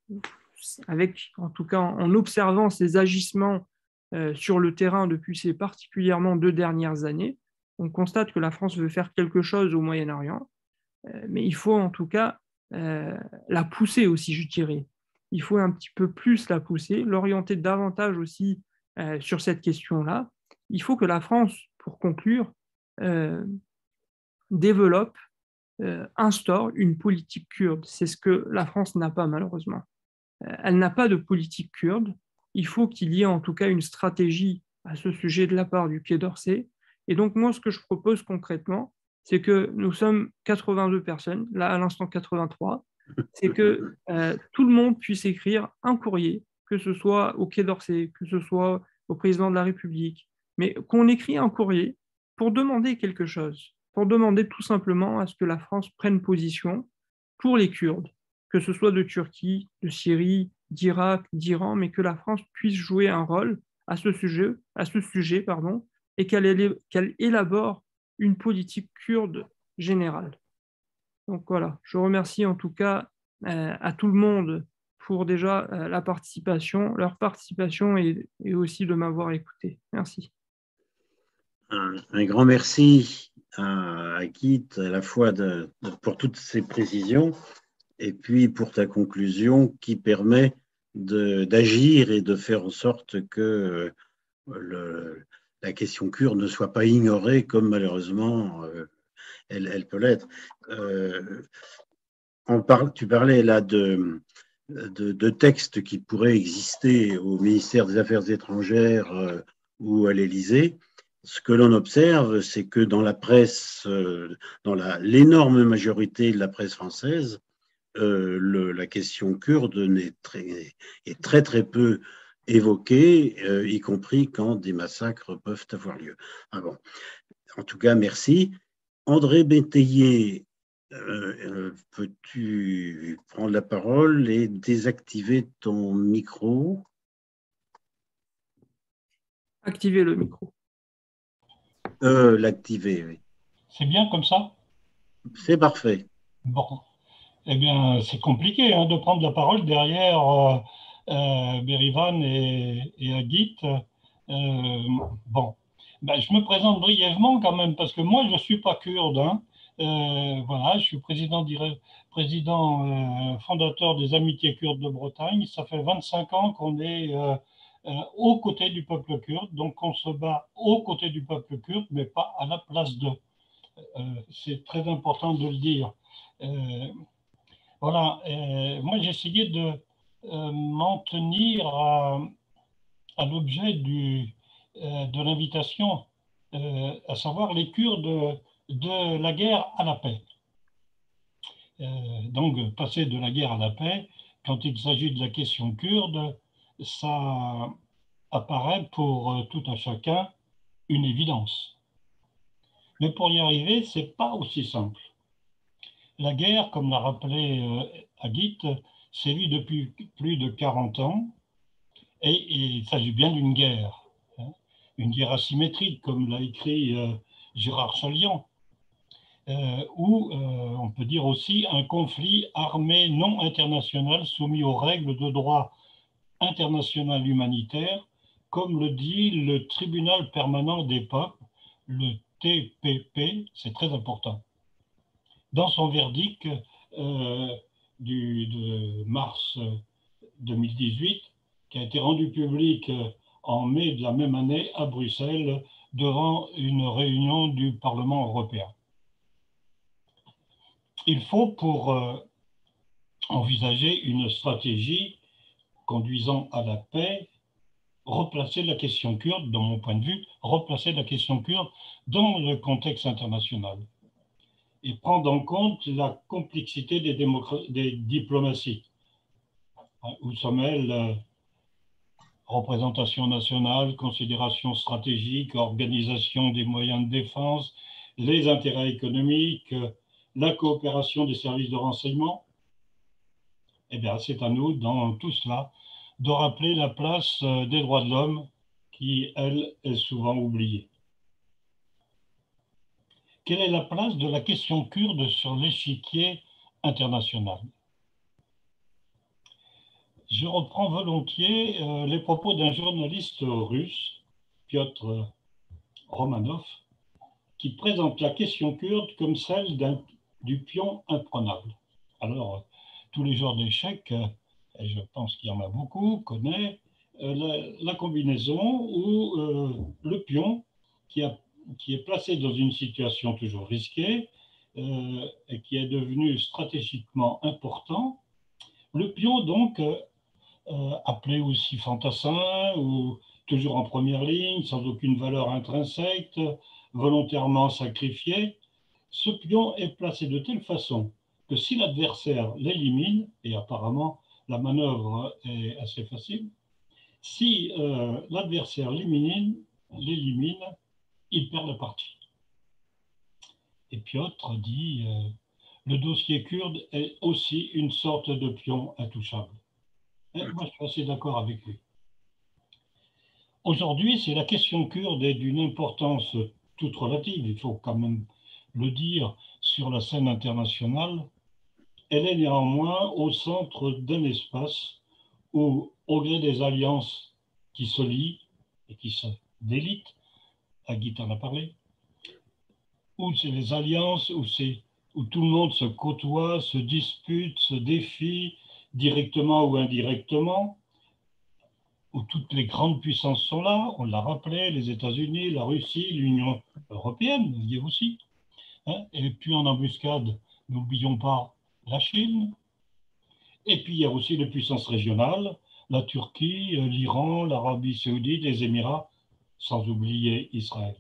avec, en tout cas en observant ses agissements euh, sur le terrain depuis ces particulièrement deux dernières années, on constate que la France veut faire quelque chose au Moyen-Orient, euh, mais il faut en tout cas euh, la pousser aussi, je dirais. Il faut un petit peu plus la pousser, l'orienter davantage aussi euh, sur cette question-là. Il faut que la France, pour conclure, euh, développe, euh, instaure une politique kurde. C'est ce que la France n'a pas malheureusement. Euh, elle n'a pas de politique kurde. Il faut qu'il y ait en tout cas une stratégie à ce sujet de la part du Quai d'Orsay. Et donc moi, ce que je propose concrètement, c'est que nous sommes quatre-vingt-deux personnes, là à l'instant quatre-vingt-trois, c'est que euh, tout le monde puisse écrire un courrier, que ce soit au Quai d'Orsay, que ce soit au président de la République, mais qu'on écrit un courrier pour demander quelque chose, pour demander tout simplement à ce que la France prenne position pour les Kurdes, que ce soit de Turquie, de Syrie, d'Irak, d'Iran, mais que la France puisse jouer un rôle à ce sujet, à ce sujet pardon, et qu'elle qu'elle élabore une politique kurde générale. Donc voilà, je remercie en tout cas euh, à tout le monde pour déjà euh, la participation, leur participation et, et aussi de m'avoir écouté. Merci. Un, un grand merci à, à Guy, à la fois de, de, pour toutes ces précisions et puis pour ta conclusion qui permet d'agir et de faire en sorte que euh, le, la question kurde ne soit pas ignorée comme malheureusement euh, elle, elle peut l'être. Euh, parle, tu parlais là de, de, de textes qui pourraient exister au ministère des Affaires étrangères euh, ou à l'Élysée. Ce que l'on observe, c'est que dans la presse, euh, dans l'énorme majorité de la presse française, euh, le, la question kurde est très, est très très peu évoquée, euh, y compris quand des massacres peuvent avoir lieu. Ah bon. En tout cas, merci. André Bétayer, euh, peux-tu prendre la parole et désactiver ton micro? Activez le micro. Euh, L'activer, oui. C'est bien comme ça? C'est parfait. Bon. Eh bien, c'est compliqué hein, de prendre la parole derrière euh, euh, Berivan et, et Agit. Euh, bon. Ben, je me présente brièvement quand même, parce que moi, je ne suis pas kurde. Hein. Euh, voilà, je suis président, président euh, fondateur des Amitiés kurdes de Bretagne. Ça fait vingt-cinq ans qu'on est euh, euh, aux côtés du peuple kurde. Donc, on se bat aux côtés du peuple kurde, mais pas à la place d'eux. Euh, c'est très important de le dire. Euh, voilà, euh, moi, j'ai essayé de euh, m'en tenir à, à l'objet du de l'invitation, euh, à savoir les Kurdes de la guerre à la paix. Euh, donc, passer de la guerre à la paix, quand il s'agit de la question kurde, ça apparaît pour tout un chacun une évidence. Mais pour y arriver, ce n'est pas aussi simple. La guerre, comme l'a rappelé euh, Agit, sévit depuis plus de quarante ans et, et il s'agit bien d'une guerre. Une guerre asymétrique, comme l'a écrit euh, Gérard Chalian, euh, ou euh, on peut dire aussi un conflit armé non international soumis aux règles de droit international humanitaire, comme le dit le Tribunal permanent des peuples, le T P P, c'est très important. Dans son verdict euh, du, de mars deux mille dix-huit, qui a été rendu public euh, en mai de la même année à Bruxelles devant une réunion du Parlement européen. Il faut, pour euh, envisager une stratégie conduisant à la paix, replacer la question kurde, de mon point de vue, replacer la question kurde dans le contexte international. et prendre en compte la complexité des, des diplomaties, où se mêlent euh, représentation nationale, considération stratégique, organisation des moyens de défense, les intérêts économiques, la coopération des services de renseignement. Eh bien, c'est à nous, dans tout cela, de rappeler la place des droits de l'homme qui, elle, est souvent oubliée. Quelle est la place de la question kurde sur l'échiquier international? Je reprends volontiers euh, les propos d'un journaliste russe, Piotr Romanov, qui présente la question kurde comme celle d'un, du pion imprenable. Alors, tous les joueurs d'échecs, et je pense qu'il y en a beaucoup, connaissent euh, la, la combinaison où euh, le pion qui, a, qui est placé dans une situation toujours risquée euh, et qui est devenu stratégiquement important, le pion donc euh, euh, appelé aussi fantassin ou toujours en première ligne, sans aucune valeur intrinsèque, volontairement sacrifié, ce pion est placé de telle façon que si l'adversaire l'élimine, et apparemment la manœuvre est assez facile, si euh, l'adversaire l'élimine, l'élimine, il perd la partie. Et Piotr dit, euh, le dossier kurde est aussi une sorte de pion intouchable. Et moi, je suis assez d'accord avec lui. Aujourd'hui, si la question kurde est d'une importance toute relative, il faut quand même le dire, sur la scène internationale, elle est néanmoins au centre d'un espace où, au gré des alliances qui se lient et qui se délitent, Agit en a parlé, où c'est les alliances, où, c'est, où tout le monde se côtoie, se dispute, se défie, directement ou indirectement, où toutes les grandes puissances sont là, on l'a rappelé, les États-Unis, la Russie, l'Union européenne, il y est aussi. Hein, et puis en embuscade, n'oublions pas la Chine. Et puis il y a aussi les puissances régionales, la Turquie, l'Iran, l'Arabie saoudite, les Émirats, sans oublier Israël.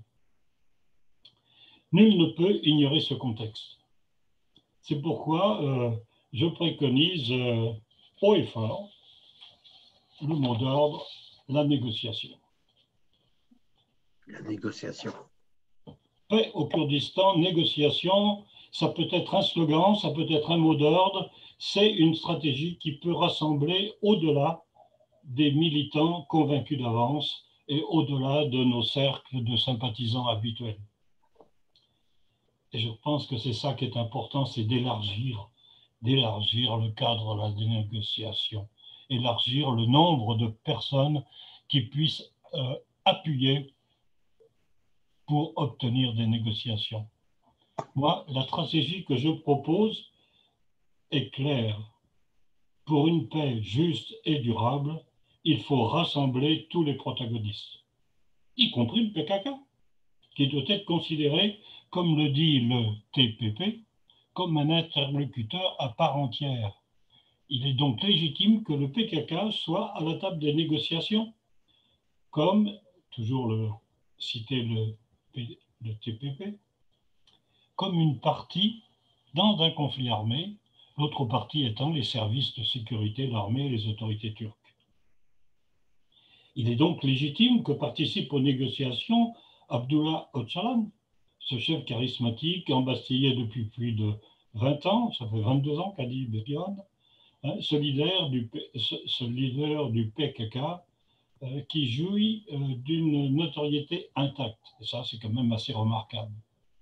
Nul ne peut ignorer ce contexte. C'est pourquoi euh, je préconise euh, haut et fort le mot d'ordre, la négociation. La négociation. Paix au Kurdistan, négociation, ça peut être un slogan, ça peut être un mot d'ordre, c'est une stratégie qui peut rassembler au-delà des militants convaincus d'avance et au-delà de nos cercles de sympathisants habituels. Et je pense que c'est ça qui est important, c'est d'élargir, d'élargir le cadre de la négociation, élargir le nombre de personnes qui puissent euh, appuyer pour obtenir des négociations. Moi, la stratégie que je propose est claire. Pour une paix juste et durable, il faut rassembler tous les protagonistes, y compris le P K K, qui doit être considéré, comme le dit le T P P, comme un interlocuteur à part entière. Il est donc légitime que le P K K soit à la table des négociations, comme, toujours le, citer le, le T P P, comme une partie dans un conflit armé, l'autre partie étant les services de sécurité, l'armée et les autorités turques. Il est donc légitime que participe aux négociations Abdullah Öcalan, ce chef charismatique embastillé depuis plus de vingt ans, ça fait vingt-deux ans qu'a dit Berivan, hein, ce, leader du, ce, ce leader du P K K euh, qui jouit euh, d'une notoriété intacte. Et ça, c'est quand même assez remarquable.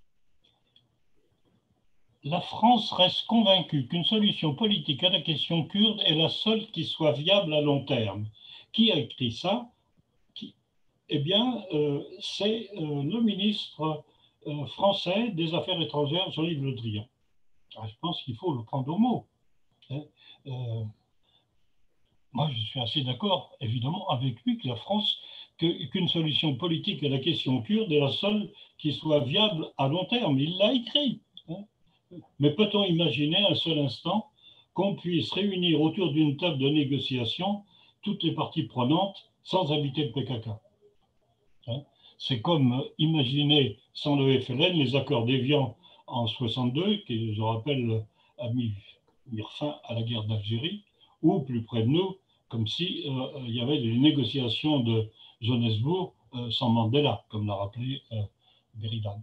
La France reste convaincue qu'une solution politique à la question kurde est la seule qui soit viable à long terme. Qui a écrit ça? Qui... Eh bien, euh, c'est euh, le ministre euh, français des Affaires étrangères, Jean-Yves Le Drian. Alors, je pense qu'il faut le prendre au mot. Hein. Euh, moi, je suis assez d'accord, évidemment, avec lui que la France, que, qu'une solution politique à la question kurde est la seule qui soit viable à long terme. Il l'a écrit. Hein. Mais peut-on imaginer un seul instant qu'on puisse réunir autour d'une table de négociation toutes les parties prenantes sans habiter le P K K? Hein? C'est comme imaginer, sans le F L N, les accords d'Évian en soixante-deux, qui, je rappelle, a mis, mis fin à la guerre d'Algérie, ou plus près de nous, comme si euh, il y avait des négociations de Johannesburg euh, sans Mandela, comme l'a rappelé euh, Berivan.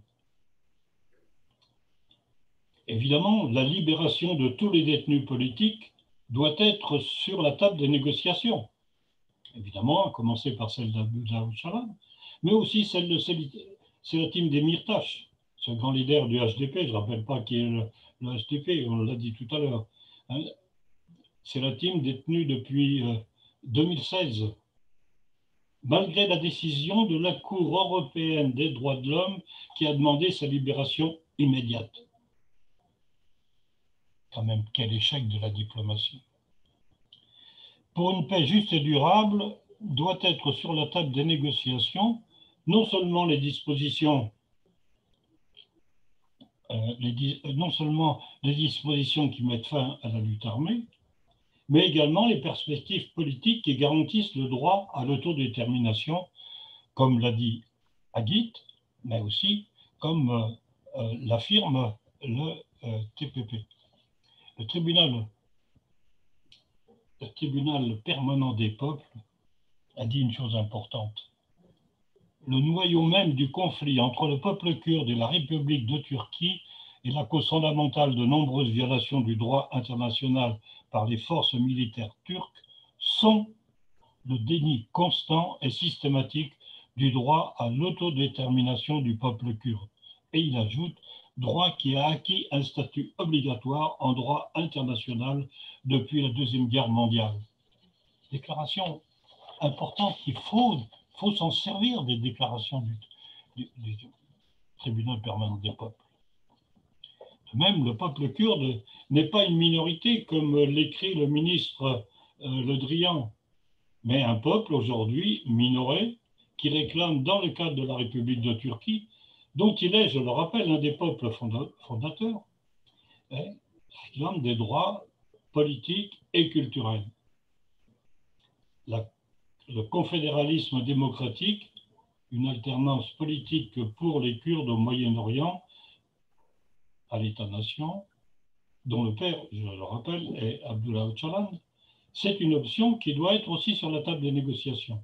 Évidemment, la libération de tous les détenus politiques doit être sur la table des négociations. Évidemment, à commencer par celle d'Abdullah Öcalan, mais aussi celle de Selahattin Demirtas, ce grand leader du H D P. Je ne rappelle pas qui est le, le H D P, on l'a dit tout à l'heure. Hein. Selahattin détenu depuis euh, deux mille seize. Malgré la décision de la Cour européenne des droits de l'homme qui a demandé sa libération immédiate. Quand même, quel échec de la diplomatie. Pour une paix juste et durable, doit être sur la table des négociations non seulement les dispositions, euh, les, non seulement les dispositions qui mettent fin à la lutte armée, mais également les perspectives politiques qui garantissent le droit à l'autodétermination, comme l'a dit Agit, mais aussi comme euh, euh, l'affirme le euh, T P P. Le tribunal, le tribunal permanent des peuples a dit une chose importante. Le noyau même du conflit entre le peuple kurde et la République de Turquie est la cause fondamentale de nombreuses violations du droit international par les forces militaires turques sont le déni constant et systématique du droit à l'autodétermination du peuple kurde. Et il ajoute, droit qui a acquis un statut obligatoire en droit international depuis la Deuxième Guerre mondiale. Déclaration importante qu'il faut, faut s'en servir des déclarations du, du, du tribunal permanent des peuples. De même, le peuple kurde n'est pas une minorité comme l'écrit le ministre euh, Le Drian, mais un peuple aujourd'hui minoré qui réclame dans le cadre de la République de Turquie, dont il est, je le rappelle, un des peuples fondateurs, réclame des droits politiques et culturels. La, le confédéralisme démocratique, une alternance politique pour les Kurdes au Moyen-Orient, à l'État-nation, dont le père, je le rappelle, est Abdullah Öcalan, c'est une option qui doit être aussi sur la table des négociations.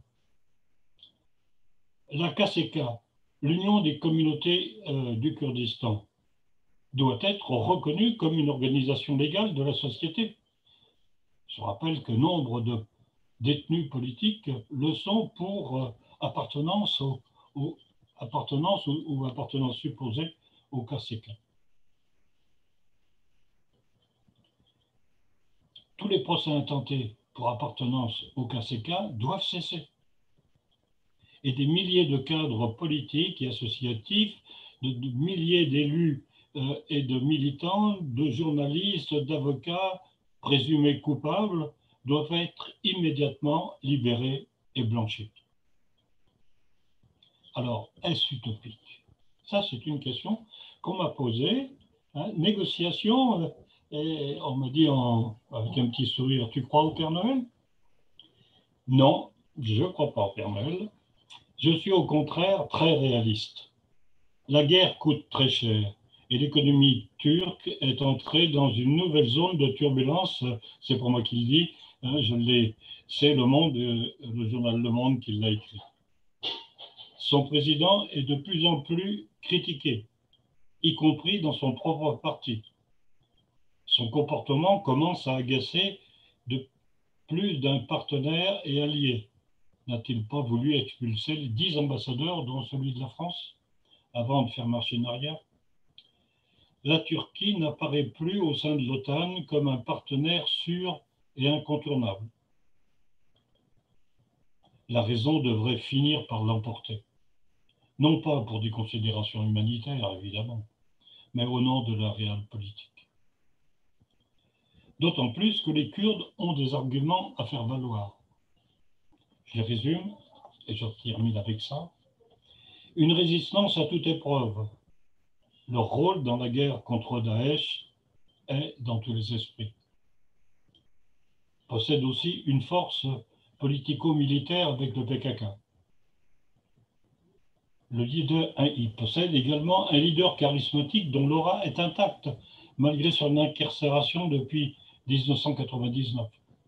La K C K, l'Union des communautés euh, du Kurdistan, doit être reconnue comme une organisation légale de la société. Je rappelle que nombre de détenus politiques le sont pour euh, appartenance, au, au, appartenance ou, ou appartenance supposée au K C K. Tous les procès intentés pour appartenance au K C K doivent cesser. Et des milliers de cadres politiques et associatifs, de, de milliers d'élus euh, et de militants, de journalistes, d'avocats présumés coupables doivent être immédiatement libérés et blanchis. Alors, est-ce utopique? Ça, c'est une question qu'on m'a posée. Hein, négociation, euh, et on me dit en, avec un petit sourire, tu crois au Père Noël? Non, je ne crois pas au Père Noël. Je suis au contraire très réaliste. La guerre coûte très cher et l'économie turque est entrée dans une nouvelle zone de turbulence. C'est pour moi qui le dis, hein, je l'ai, c'est le Monde, le journal Le Monde qui l'a écrit. Son président est de plus en plus critiqué, y compris dans son propre parti. Son comportement commence à agacer de plus d'un partenaire et allié. N'a-t-il pas voulu expulser les dix ambassadeurs, dont celui de la France, avant de faire marche en arrière? La Turquie n'apparaît plus au sein de l'OTAN comme un partenaire sûr et incontournable. La raison devrait finir par l'emporter. Non pas pour des considérations humanitaires, évidemment, mais au nom de la réelle politique. D'autant plus que les Kurdes ont des arguments à faire valoir. Je les résume, et je termine avec ça. Une résistance à toute épreuve. Leur rôle dans la guerre contre Daesh est dans tous les esprits. Possède aussi une force politico-militaire avec le P K K. Le leader, il possède également un leader charismatique dont l'aura est intacte, malgré son incarcération depuis mille neuf cent quatre-vingt-dix-neuf.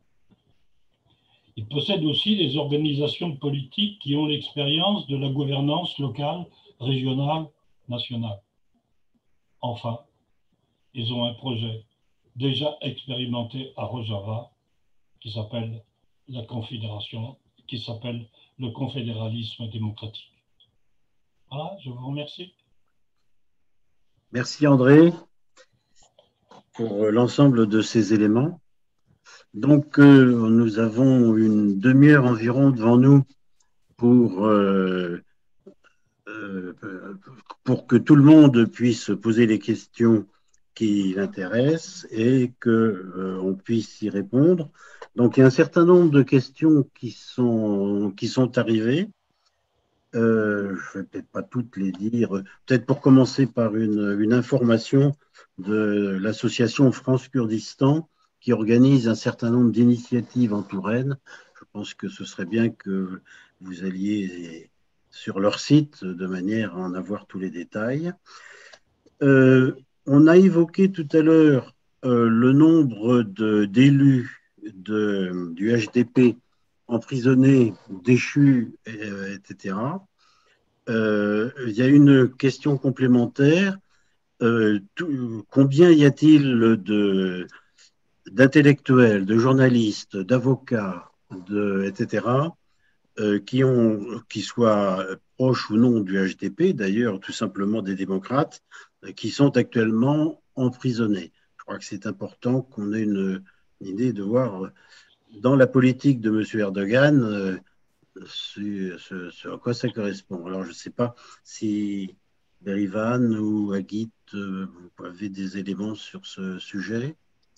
Il possède aussi des organisations politiques qui ont l'expérience de la gouvernance locale, régionale, nationale. Enfin, ils ont un projet déjà expérimenté à Rojava qui s'appelle la Confédération, qui s'appelle le confédéralisme démocratique. Voilà, je vous remercie. Merci André pour l'ensemble de ces éléments. Donc, euh, nous avons une demi-heure environ devant nous pour, euh, euh, pour que tout le monde puisse poser les questions qui l'intéressent et qu'on euh, puisse y répondre. Donc, il y a un certain nombre de questions qui sont, qui sont arrivées. Euh, je ne vais peut-être pas toutes les dire. Peut-être pour commencer par une, une information de l'association France Kurdistan qui organise un certain nombre d'initiatives en Touraine. Je pense que ce serait bien que vous alliez sur leur site de manière à en avoir tous les détails. Euh, on a évoqué tout à l'heure euh, le nombre d'élus de, du H D P emprisonnés, déchus, et cetera. Euh, il y a une question complémentaire. Euh, tout, combien y a-t-il de, d'intellectuels, de journalistes, d'avocats, de, et cetera, euh, qui, ont, qui soient proches ou non du H D P, d'ailleurs tout simplement des démocrates, euh, qui sont actuellement emprisonnés. Je crois que c'est important qu'on ait une, une idée de voir dans la politique de M. Erdogan euh, ce, ce, ce à quoi ça correspond. Alors je ne sais pas si Berivan ou Agit, euh, vous avez des éléments sur ce sujet.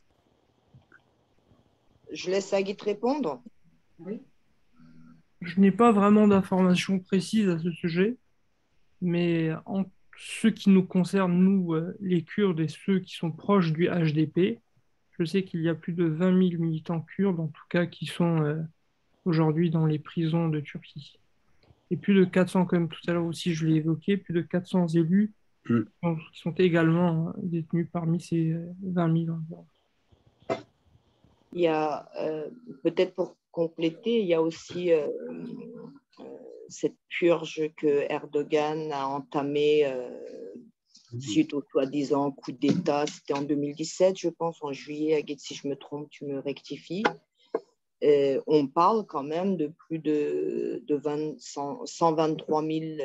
Je laisse Agit répondre. Oui. Je n'ai pas vraiment d'informations précises à ce sujet, mais en ce qui nous concerne, nous, euh, les Kurdes et ceux qui sont proches du H D P, je sais qu'il y a plus de vingt mille militants kurdes, en tout cas, qui sont euh, aujourd'hui dans les prisons de Turquie. Et plus de quatre cents, comme tout à l'heure aussi je l'ai évoqué, plus de quatre cents élus Mm. qui sont également détenus parmi ces vingt mille environ. Il y a, euh, peut-être pour compléter, il y a aussi euh, euh, cette purge que Erdogan a entamée euh, suite au soi-disant coup d'État. C'était en deux mille dix-sept, je pense, en juillet. Aguet, si je me trompe, tu me rectifies. Euh, on parle quand même de plus de, de vingt, cent, cent vingt-trois mille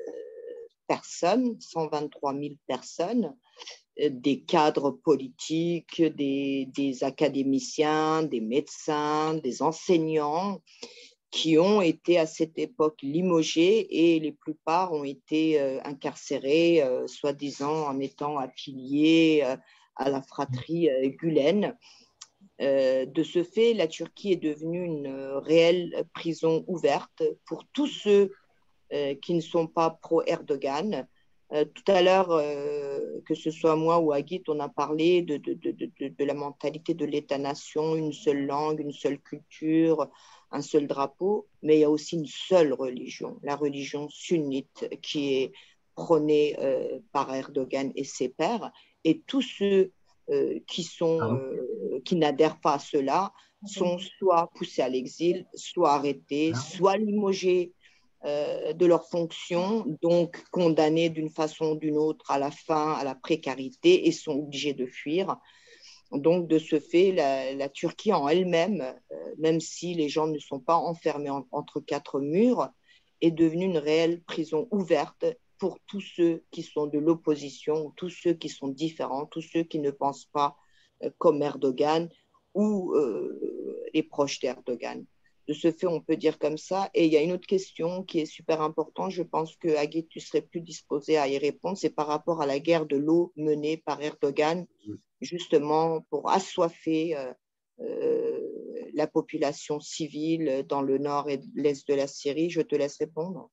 personnes, cent vingt-trois mille personnes, des cadres politiques, des, des académiciens, des médecins, des enseignants qui ont été à cette époque limogés et les plupart ont été euh, incarcérés, euh, soi-disant en étant affiliés euh, à la fratrie euh, Gülen. Euh, de ce fait, la Turquie est devenue une euh, réelle prison ouverte pour tous ceux euh, qui ne sont pas pro-Erdogan. Euh, tout à l'heure, euh, que ce soit moi ou Agit, on a parlé de, de, de, de, de la mentalité de l'État-nation, une seule langue, une seule culture, un seul drapeau, mais il y a aussi une seule religion, la religion sunnite qui est prônée euh, par Erdogan et ses pairs. Et tous ceux euh, qui, sont, euh, qui n'adhèrent pas à cela sont soit poussés à l'exil, soit arrêtés, soit limogés Euh, de leurs fonctions, donc condamnés d'une façon ou d'une autre à la fin à la précarité et sont obligés de fuir. Donc, de ce fait, la, la Turquie en elle-même, euh, même si les gens ne sont pas enfermés en, entre quatre murs, est devenue une réelle prison ouverte pour tous ceux qui sont de l'opposition, tous ceux qui sont différents, tous ceux qui ne pensent pas euh, comme Erdogan ou euh, les proches d'Erdogan. De ce fait, on peut dire comme ça. Et il y a une autre question qui est super importante. Je pense que Agit, tu serais plus disposé à y répondre. C'est par rapport à la guerre de l'eau menée par Erdogan, justement pour assoiffer euh, euh, la population civile dans le nord et l'est de la Syrie. Je te laisse répondre.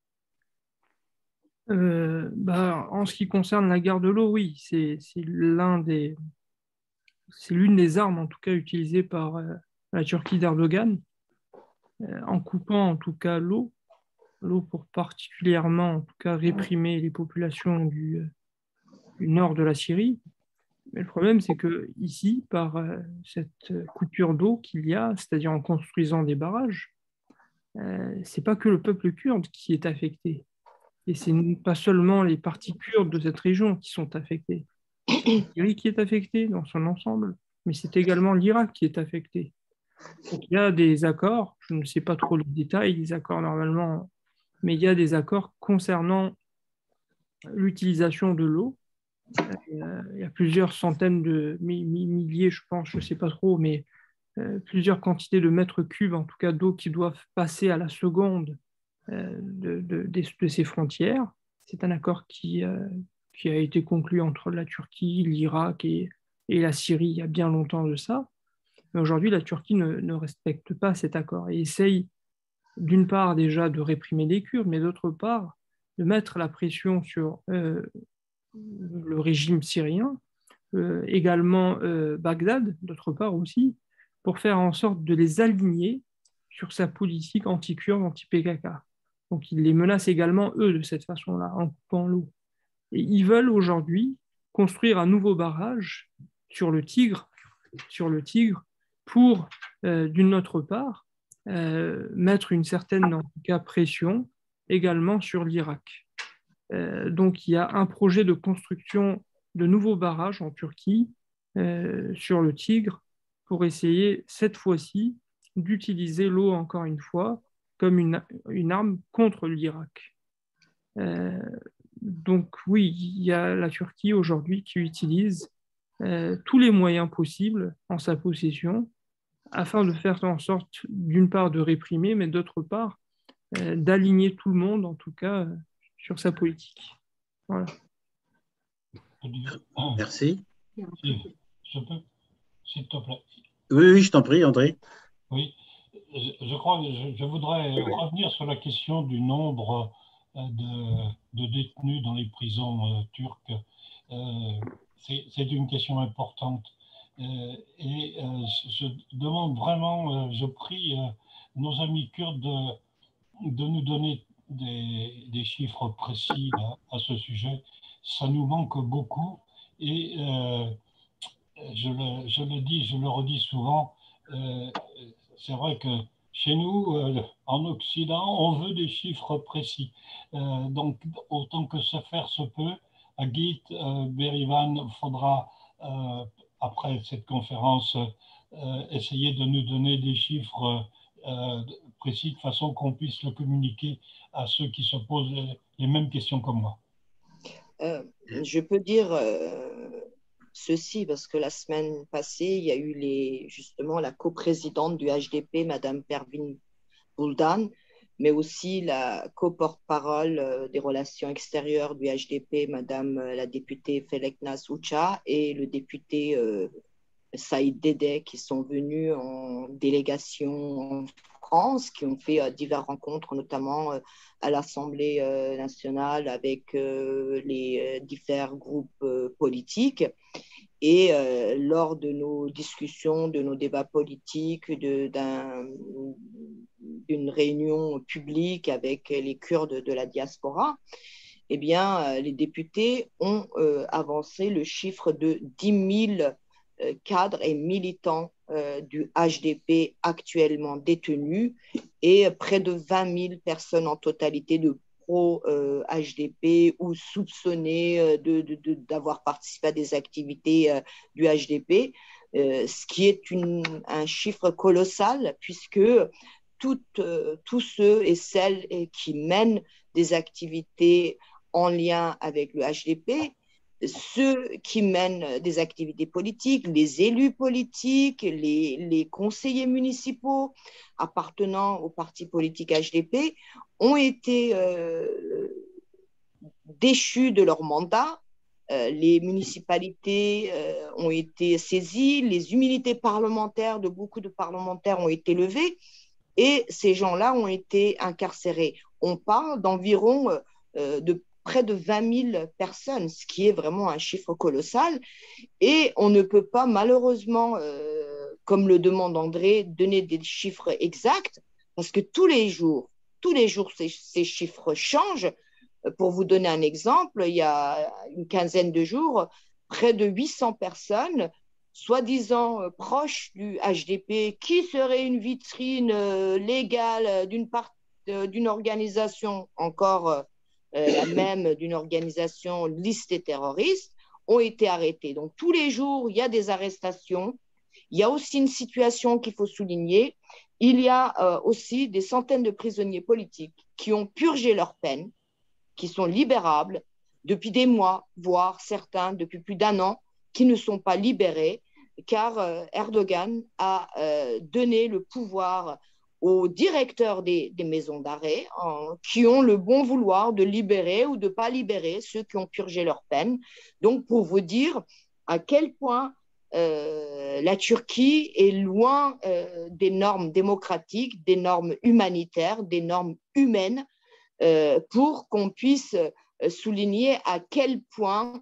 Euh, bah, en ce qui concerne la guerre de l'eau, oui, c'est l'un des, c'est l'une des armes en tout cas utilisées par euh, la Turquie d'Erdogan, euh, en coupant en tout cas l'eau l'eau pour particulièrement, en tout cas, réprimer les populations du, du nord de la Syrie. Mais le problème, c'est que ici, par euh, cette coupure d'eau qu'il y a, c'est-à-dire en construisant des barrages, euh, c'est pas que le peuple kurde qui est affecté. Et c'est pas seulement les parties kurdes de cette région qui sont affectées. C'est la Syrie qui est affectée dans son ensemble, mais c'est également l'Irak qui est affecté. Donc, il y a des accords, je ne sais pas trop les détails des accords normalement, mais il y a des accords concernant l'utilisation de l'eau. Euh, il y a plusieurs centaines de milliers, je pense, je ne sais pas trop, mais euh, plusieurs quantités de mètres cubes, en tout cas d'eau, qui doivent passer à la seconde euh, de, de, de, de ces frontières. C'est un accord qui, euh, qui a été conclu entre la Turquie, l'Irak et, et la Syrie il y a bien longtemps de ça. Mais aujourd'hui, la Turquie ne, ne respecte pas cet accord et essaye d'une part déjà de réprimer les Kurdes, mais d'autre part de mettre la pression sur euh, le régime syrien, euh, également euh, Bagdad, d'autre part aussi, pour faire en sorte de les aligner sur sa politique anti-kurde, anti-P K K. Donc il les menace également, eux, de cette façon-là, en coupant l'eau. Et ils veulent aujourd'hui construire un nouveau barrage sur le Tigre, sur le Tigre pour, euh, d'une autre part, euh, mettre une certaine, en tout cas, pression également sur l'Irak. Euh, donc, il y a un projet de construction de nouveaux barrages en Turquie euh, sur le Tigre pour essayer, cette fois-ci, d'utiliser l'eau, encore une fois, comme une, une arme contre l'Irak. Euh, donc, oui, il y a la Turquie aujourd'hui qui utilise euh, tous les moyens possibles en sa possession afin de faire en sorte, d'une part, de réprimer, mais d'autre part, euh, d'aligner tout le monde, en tout cas, euh, sur sa politique. Voilà. Merci. Si, je peux, s'il te plaît. Oui, oui, je t'en prie, André. Oui, je, je crois que je, je voudrais revenir sur la question du nombre de, de détenus dans les prisons euh, turques. Euh, c'est une question importante. Euh, et euh, je demande vraiment, euh, je prie euh, nos amis kurdes de, de nous donner des, des chiffres précis à, à ce sujet. Ça nous manque beaucoup et euh, je, le, je le dis, je le redis souvent, euh, c'est vrai que chez nous, euh, en Occident, on veut des chiffres précis. Euh, donc, autant que se faire se peut, Agit, euh, Berivan, faudra, euh, après cette conférence, euh, essayer de nous donner des chiffres euh, précis de façon qu'on puisse le communiquer à ceux qui se posent les, les mêmes questions que moi. Euh, je peux dire euh, ceci parce que la semaine passée, il y a eu les, justement la coprésidente du H D P, Madame Pervin Buldan, mais aussi la co-porte-parole euh, des relations extérieures du H D P, Madame euh, la députée Feleknas Uça, et le député euh, Saïd Dede, qui sont venus en délégation en France, qui ont fait euh, diverses rencontres, notamment euh, à l'Assemblée euh, nationale avec euh, les euh, différents groupes euh, politiques. Et euh, lors de nos discussions, de nos débats politiques, d'une un, réunion publique avec les Kurdes de la diaspora, eh bien, euh, les députés ont euh, avancé le chiffre de dix mille euh, cadres et militants euh, du H D P actuellement détenus et près de vingt mille personnes en totalité de pro-H D P euh, ou soupçonnées de, de, de, d'avoir participé à des activités euh, du H D P, euh, ce qui est une, un chiffre colossal puisque toutes, euh, tous ceux et celles qui mènent des activités en lien avec le H D P, ceux qui mènent des activités politiques, les élus politiques, les, les conseillers municipaux appartenant au parti politique H D P ont été euh, déchus de leur mandat. Euh, les municipalités euh, ont été saisies, les immunités parlementaires de beaucoup de parlementaires ont été levées et ces gens-là ont été incarcérés. On parle d'environ euh, de près de vingt mille personnes, ce qui est vraiment un chiffre colossal. Et on ne peut pas, malheureusement, euh, comme le demande André, donner des chiffres exacts, parce que tous les jours, tous les jours, ces, ces chiffres changent. Pour vous donner un exemple, il y a une quinzaine de jours, près de huit cents personnes, soi-disant proches du H D P, qui serait une vitrine légale d'une part, d'une organisation, encore la même, d'une organisation listée terroriste, ont été arrêtés. Donc, tous les jours, il y a des arrestations. Il y a aussi une situation qu'il faut souligner. Il y a euh, aussi des centaines de prisonniers politiques qui ont purgé leur peine, qui sont libérables depuis des mois, voire certains depuis plus d'un an, qui ne sont pas libérés, car euh, Erdogan a euh, donné le pouvoir aux directeurs des, des maisons d'arrêt, hein, qui ont le bon vouloir de libérer ou de ne pas libérer ceux qui ont purgé leur peine. Donc, pour vous dire à quel point euh, la Turquie est loin euh, des normes démocratiques, des normes humanitaires, des normes humaines, euh, pour qu'on puisse euh, souligner à quel point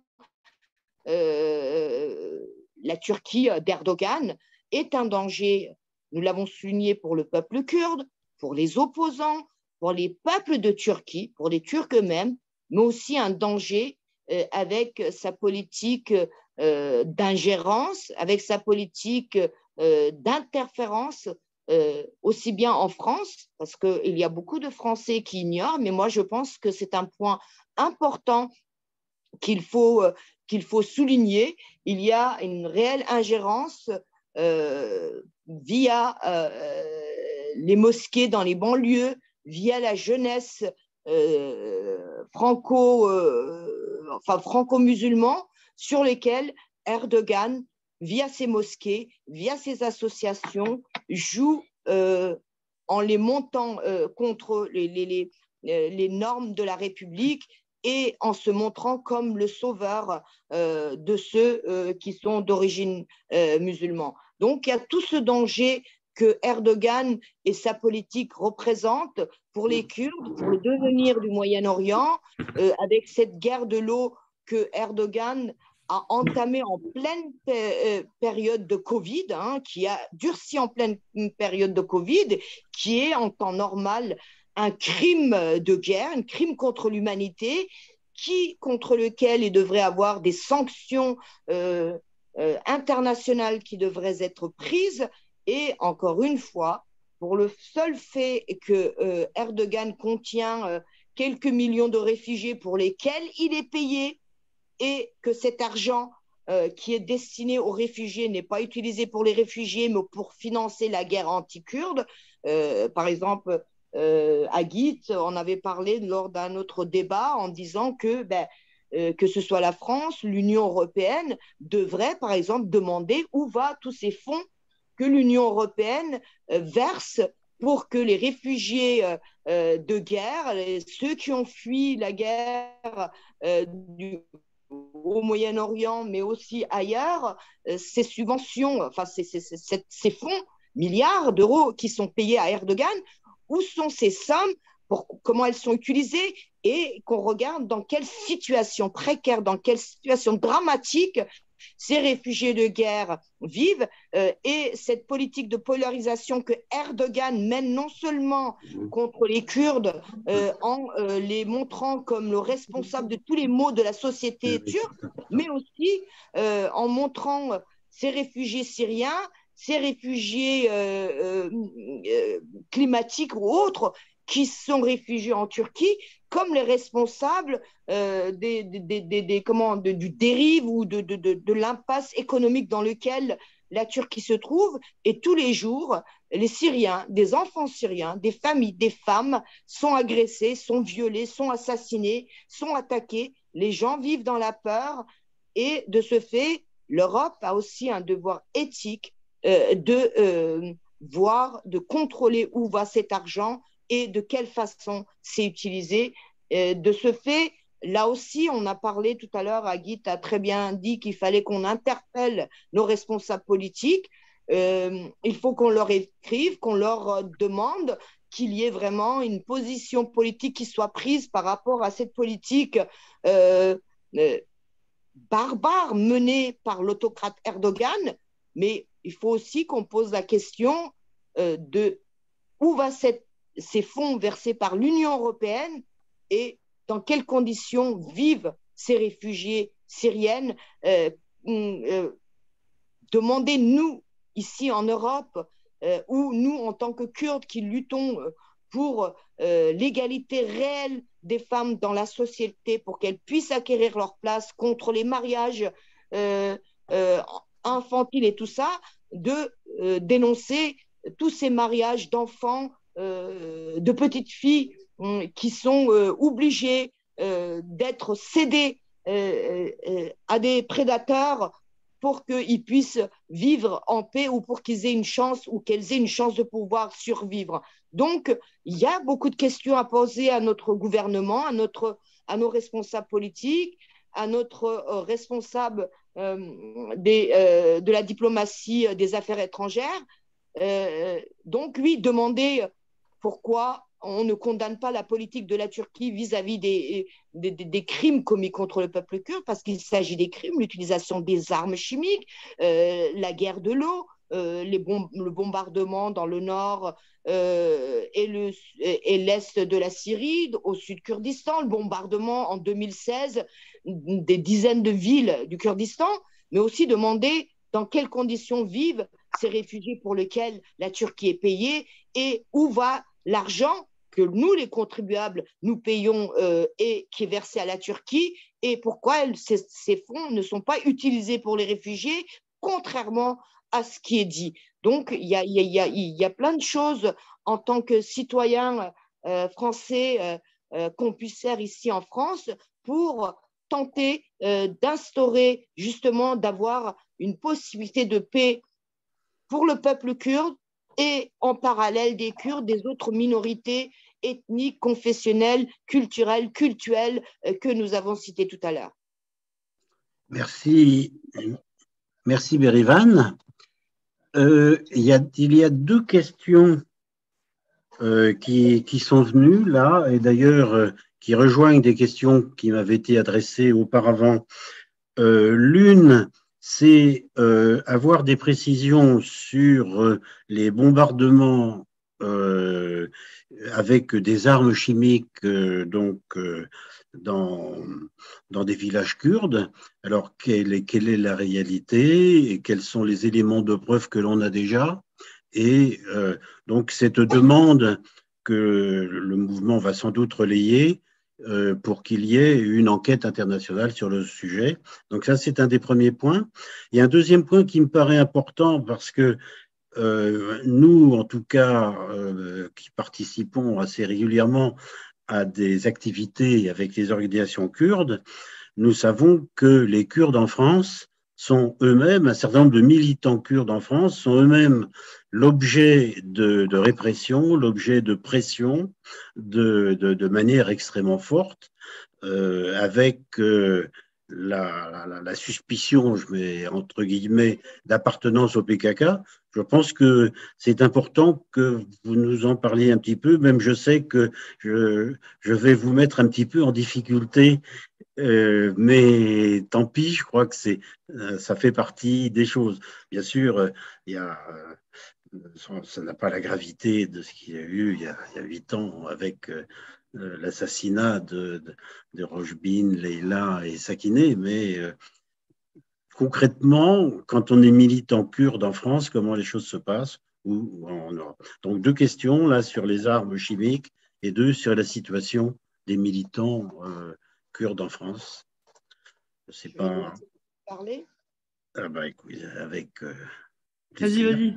euh, la Turquie d'Erdogan est un danger. Nous l'avons souligné pour le peuple kurde, pour les opposants, pour les peuples de Turquie, pour les Turcs eux-mêmes, mais aussi un danger euh, avec sa politique euh, d'ingérence, avec sa politique euh, d'interférence, euh, aussi bien en France, parce qu'il y a beaucoup de Français qui ignorent, mais moi je pense que c'est un point important qu'il faut, euh, qu'il faut souligner. Il y a une réelle ingérence euh, via euh, les mosquées dans les banlieues, via la jeunesse euh, franco, euh, enfin, franco-musulman, sur lesquels Erdogan, via ses mosquées, via ses associations, joue euh, en les montant euh, contre les, les, les, les normes de la République et en se montrant comme le sauveur euh, de ceux euh, qui sont d'origine euh, musulmane. Donc, il y a tout ce danger que Erdogan et sa politique représentent pour les Kurdes, pour le devenir du Moyen-Orient, euh, avec cette guerre de l'eau que Erdogan a entamée en pleine euh, période de Covid, hein, qui a durci en pleine période de Covid, qui est en temps normal un crime de guerre, un crime contre l'humanité, qui, contre lequel il devrait avoir des sanctions euh, euh, internationales qui devraient être prises. Et encore une fois, pour le seul fait que euh, Erdogan contient euh, quelques millions de réfugiés pour lesquels il est payé et que cet argent euh, qui est destiné aux réfugiés n'est pas utilisé pour les réfugiés, mais pour financer la guerre anti-kurde. Euh, par exemple, euh, Agit, on avait parlé lors d'un autre débat en disant que, ben, euh, que ce soit la France, l'Union européenne, devrait, par exemple, demander où va tous ces fonds que l'Union européenne euh, verse pour que les réfugiés euh, euh, de guerre, les, ceux qui ont fui la guerre euh, du, au Moyen-Orient, mais aussi ailleurs, euh, ces subventions, enfin ces, ces, ces, ces fonds, milliards d'euros qui sont payés à Erdogan, où sont ces sommes, pour, comment elles sont utilisées, et qu'on regarde dans quelle situation précaire, dans quelle situation dramatique ces réfugiés de guerre vivent, euh, et cette politique de polarisation que Erdogan mène non seulement contre les Kurdes euh, en euh, les montrant comme le responsable de tous les maux de la société turque, mais aussi euh, en montrant ces réfugiés syriens, ces réfugiés euh, euh, climatiques ou autres qui sont réfugiés en Turquie comme les responsables euh, des, des, des, des, comment, de, du dérive ou de, de, de, de l'impasse économique dans lequel la Turquie se trouve. Et tous les jours, les Syriens, des enfants syriens, des familles, des femmes sont agressés, sont violés, sont assassinés, sont attaqués. Les gens vivent dans la peur et de ce fait, l'Europe a aussi un devoir éthique euh, de euh, voir, de contrôler où va cet argent et de quelle façon c'est utilisé. Euh, de ce fait, là aussi, on a parlé tout à l'heure, Agit a très bien dit qu'il fallait qu'on interpelle nos responsables politiques. Euh, il faut qu'on leur écrive, qu'on leur demande qu'il y ait vraiment une position politique qui soit prise par rapport à cette politique euh, euh, barbare menée par l'autocrate Erdogan. Mais il faut aussi qu'on pose la question euh, de où va cette ces fonds versés par l'Union européenne et dans quelles conditions vivent ces réfugiés syriennes. Euh, euh, demander, nous, ici en Europe, euh, ou nous, en tant que Kurdes qui luttons pour euh, l'égalité réelle des femmes dans la société, pour qu'elles puissent acquérir leur place contre les mariages euh, euh, infantiles et tout ça, de euh, dénoncer tous ces mariages d'enfants, euh, de petites filles euh, qui sont euh, obligées euh, d'être cédées euh, euh, à des prédateurs pour qu'ils puissent vivre en paix ou pour qu'ils aient une chance ou qu'elles aient une chance de pouvoir survivre. Donc, il y a beaucoup de questions à poser à notre gouvernement, à, notre, à nos responsables politiques, à notre euh, responsable euh, des, euh, de la diplomatie des affaires étrangères. Euh, donc, oui, demander pourquoi on ne condamne pas la politique de la Turquie vis-à-vis des, des, des crimes commis contre le peuple kurde, parce qu'il s'agit des crimes, l'utilisation des armes chimiques, euh, la guerre de l'eau, euh, les bom le bombardement dans le nord euh, et l'est de la Syrie, au sud Kurdistan, le bombardement en deux mille seize des dizaines de villes du Kurdistan, mais aussi demander dans quelles conditions vivent ces réfugiés pour lesquels la Turquie est payée et où va l'argent que nous, les contribuables, nous payons euh, et qui est versé à la Turquie, et pourquoi elle, ces, ces fonds ne sont pas utilisés pour les réfugiés, contrairement à ce qui est dit. Donc, il y a, y, a, y, a, y a plein de choses en tant que citoyen euh, français euh, euh, qu'on puisse faire ici en France pour tenter euh, d'instaurer, justement, d'avoir une possibilité de paix pour le peuple kurde et en parallèle des Kurdes, des autres minorités ethniques, confessionnelles, culturelles, cultuelles euh, que nous avons citées tout à l'heure. Merci, merci Bérivan. Euh, il, y a, il y a deux questions euh, qui, qui sont venues là, et d'ailleurs euh, qui rejoignent des questions qui m'avaient été adressées auparavant. Euh, L'une, c'est euh, avoir des précisions sur euh, les bombardements euh, avec des armes chimiques euh, donc euh, dans, dans des villages kurdes. Alors, quelle est, quelle est la réalité et quels sont les éléments de preuve que l'on a déjà? Et euh, donc, cette demande que le mouvement va sans doute relayer euh, pour qu'il y ait une enquête internationale sur le sujet. Donc ça, c'est un des premiers points. Il y a un deuxième point qui me paraît important parce que euh, nous, en tout cas, euh, qui participons assez régulièrement à des activités avec les organisations kurdes, nous savons que les Kurdes en France sont eux-mêmes, un certain nombre de militants kurdes en France sont eux-mêmes l'objet de, de répression, l'objet de pression de, de, de manière extrêmement forte, euh, avec euh, la, la, la suspicion, je mets entre guillemets, d'appartenance au P K K. Je pense que c'est important que vous nous en parliez un petit peu, même je sais que je, je vais vous mettre un petit peu en difficulté, euh, mais tant pis, je crois que c'est, euh, ça fait partie des choses. Bien sûr, euh, il y a, euh, ça n'a pas la gravité de ce qu'il y a eu il y a, il y a huit ans avec euh, l'assassinat de, de, de Rojbin, Leila et Sakineh, mais euh, concrètement, quand on est militant kurde en France, comment les choses se passent ou en Europe. Donc deux questions là sur les armes chimiques et deux sur la situation des militants euh, kurdes en France. Je sais pas. Parler. Ah bah écoute, avec. Euh, vas-y, vas-y.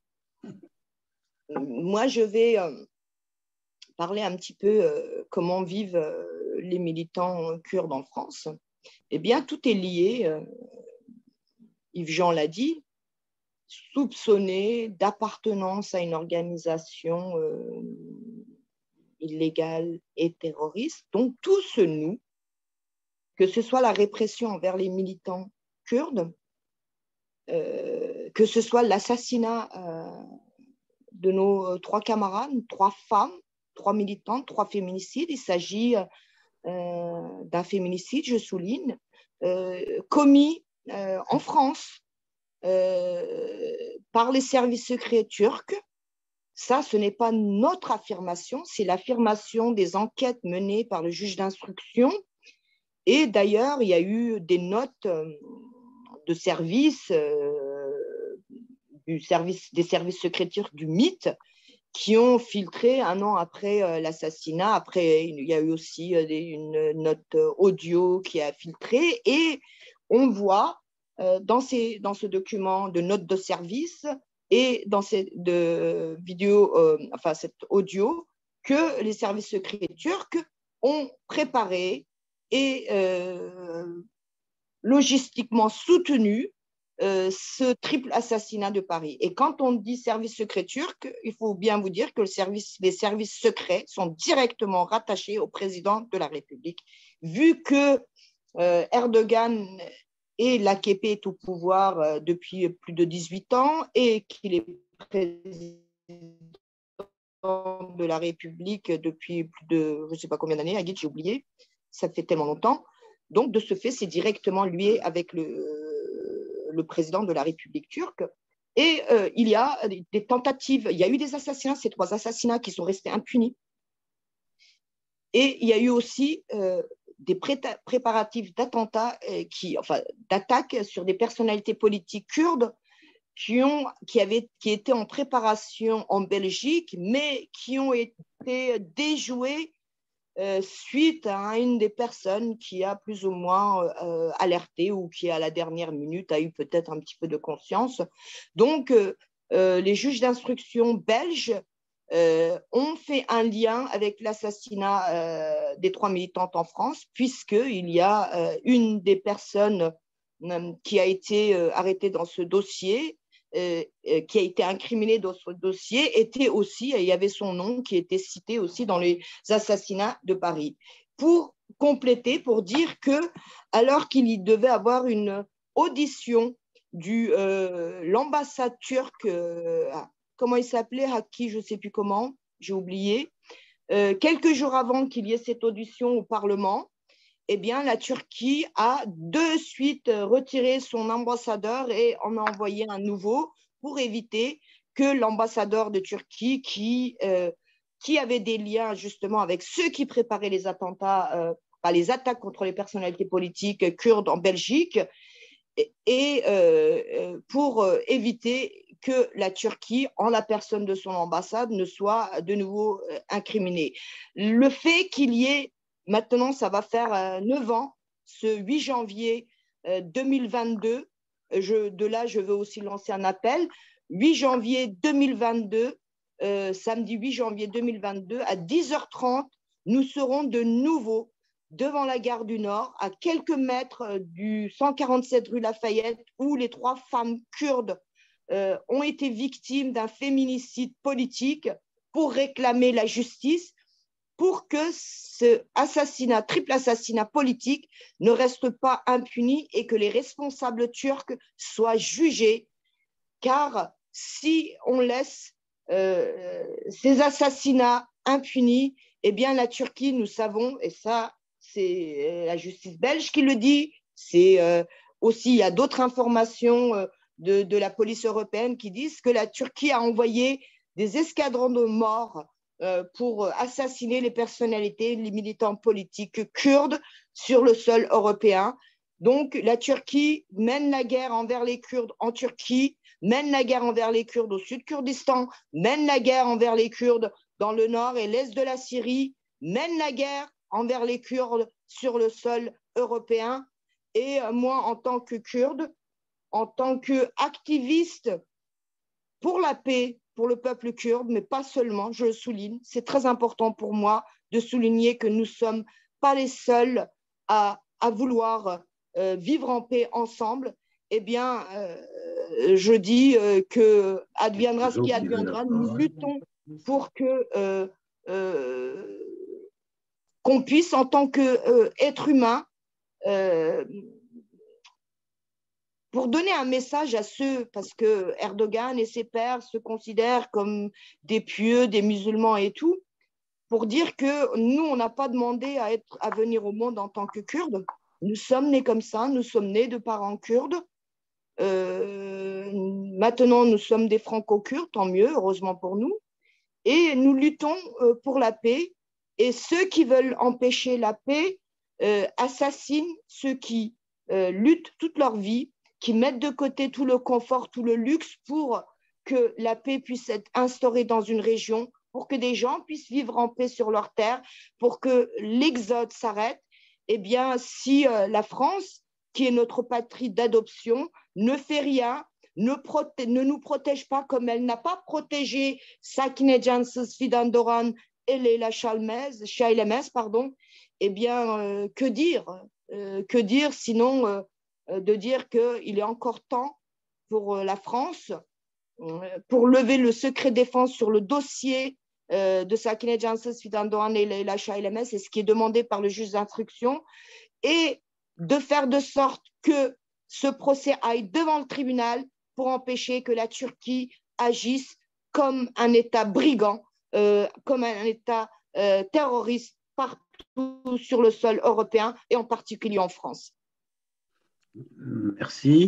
Moi, je vais euh, parler un petit peu euh, comment vivent euh, les militants kurdes en France. Eh bien, tout est lié. Euh, Yves-Jean l'a dit, soupçonné d'appartenance à une organisation euh, illégale et terroriste. Donc, tout se noue, que ce soit la répression envers les militants kurdes, euh, que ce soit l'assassinat euh, de nos trois camarades, trois femmes, trois militantes, trois féminicides. Il s'agit euh, d'un féminicide, je souligne, euh, commis euh, en France euh, par les services secrets turcs Ça, ce n'est pas notre affirmation, c'est l'affirmation des enquêtes menées par le juge d'instruction. Et d'ailleurs, il y a eu des notes de service, euh, du service, des services secrets turcs du M I T, qui ont filtré un an après euh, l'assassinat. Après, il y a eu aussi euh, une note audio qui a filtré. Et on voit euh, dans, ces, dans ce document de notes de service et dans ces de vidéos, euh, enfin cet audio, que les services secrets turcs ont préparé et euh, logistiquement soutenu euh, ce triple assassinat de Paris. Et quand on dit service secret turc, il faut bien vous dire que le service, les services secrets sont directement rattachés au président de la République, vu que euh, Erdogan et l'A K P est au pouvoir euh, depuis plus de dix-huit ans et qu'il est président de la République depuis plus de, je ne sais pas combien d'années, Aguit, j'ai oublié, ça fait tellement longtemps. Donc, de ce fait, c'est directement lié avec le, le président de la République turque. Et euh, il y a des tentatives, il y a eu des assassinats, ces trois assassinats qui sont restés impunis. Et il y a eu aussi euh, des pré préparatifs d'attentats, euh, qui, enfin, d'attaques sur des personnalités politiques kurdes qui, ont, qui, avaient, qui étaient en préparation en Belgique, mais qui ont été déjouées Euh, suite à une des personnes qui a plus ou moins euh, alerté ou qui, à la dernière minute, a eu peut-être un petit peu de conscience. Donc, euh, euh, les juges d'instruction belges euh, ont fait un lien avec l'assassinat euh, des trois militantes en France, puisqu'il y a euh, une des personnes euh, qui a été euh, arrêtée dans ce dossier, Euh, qui a été incriminé dans ce dossier, était aussi, il y avait son nom qui était cité aussi dans les assassinats de Paris. Pour compléter, pour dire que, alors qu'il y devait avoir une audition de euh, l'ambassade turque, euh, comment il s'appelait, Haki, je ne sais plus comment, j'ai oublié, euh, quelques jours avant qu'il y ait cette audition au Parlement, eh bien, la Turquie a de suite retiré son ambassadeur et en a envoyé un nouveau pour éviter que l'ambassadeur de Turquie, qui, euh, qui avait des liens justement avec ceux qui préparaient les attentats, euh, les attaques contre les personnalités politiques kurdes en Belgique, et, et euh, pour éviter que la Turquie, en la personne de son ambassade, ne soit de nouveau euh, incriminée. Le fait qu'il y ait maintenant, ça va faire euh, neuf ans, ce huit janvier euh, deux mille vingt-deux. Je, de là, je veux aussi lancer un appel. huit janvier deux mille vingt-deux, euh, samedi huit janvier deux mille vingt-deux, à dix heures trente, nous serons de nouveau devant la gare du Nord, à quelques mètres du cent quarante-sept rue Lafayette, où les trois femmes kurdes euh, ont été victimes d'un féminicide politique, pour réclamer la justice, pour que ce assassinat, triple assassinat politique ne reste pas impuni et que les responsables turcs soient jugés. Car si on laisse euh, ces assassinats impunis, eh bien la Turquie, nous savons, et ça c'est la justice belge qui le dit, c'est euh, aussi, il y a d'autres informations euh, de, de la police européenne qui disent que la Turquie a envoyé des escadrons de morts pour assassiner les personnalités, les militants politiques kurdes sur le sol européen. Donc, la Turquie mène la guerre envers les Kurdes en Turquie, mène la guerre envers les Kurdes au Sud-Kurdistan, mène la guerre envers les Kurdes dans le nord et l'est de la Syrie, mène la guerre envers les Kurdes sur le sol européen. Et moi, en tant que Kurde, en tant qu'activiste pour la paix, pour le peuple kurde, mais pas seulement, je le souligne. C'est très important pour moi de souligner que nous ne sommes pas les seuls à, à vouloir euh, vivre en paix ensemble. Eh bien, euh, je dis euh, que adviendra ce qui adviendra, nous luttons pour que euh, euh, qu'on puisse, en tant qu'être euh, humain, euh, pour donner un message à ceux, parce que Erdogan et ses pairs se considèrent comme des pieux, des musulmans et tout, pour dire que nous, on n'a pas demandé à, être, à venir au monde en tant que Kurdes. Nous sommes nés comme ça, nous sommes nés de parents kurdes. Euh, maintenant, nous sommes des franco-kurdes, tant mieux, heureusement pour nous. et nous luttons euh, pour la paix. Et ceux qui veulent empêcher la paix euh, assassinent ceux qui euh, luttent toute leur vie, qui mettent de côté tout le confort, tout le luxe pour que la paix puisse être instaurée dans une région, pour que des gens puissent vivre en paix sur leur terre, pour que l'exode s'arrête. Eh bien, si euh, la France, qui est notre patrie d'adoption, ne fait rien, ne, proté- ne nous protège pas comme elle n'a pas protégé Sakine Jansus Fidandoran et Leila Chailemez, pardon, eh bien, euh, que dire euh, Que dire sinon euh, de dire qu'il est encore temps pour euh, la France, euh, pour lever le secret défense sur le dossier euh, de Sakine Jansus Fidandoran et Leila Chailemez, c'est ce qui est demandé par le juge d'instruction, et de faire de sorte que ce procès aille devant le tribunal pour empêcher que la Turquie agisse comme un État brigand, euh, comme un État euh, terroriste partout sur le sol européen et en particulier en France. Merci.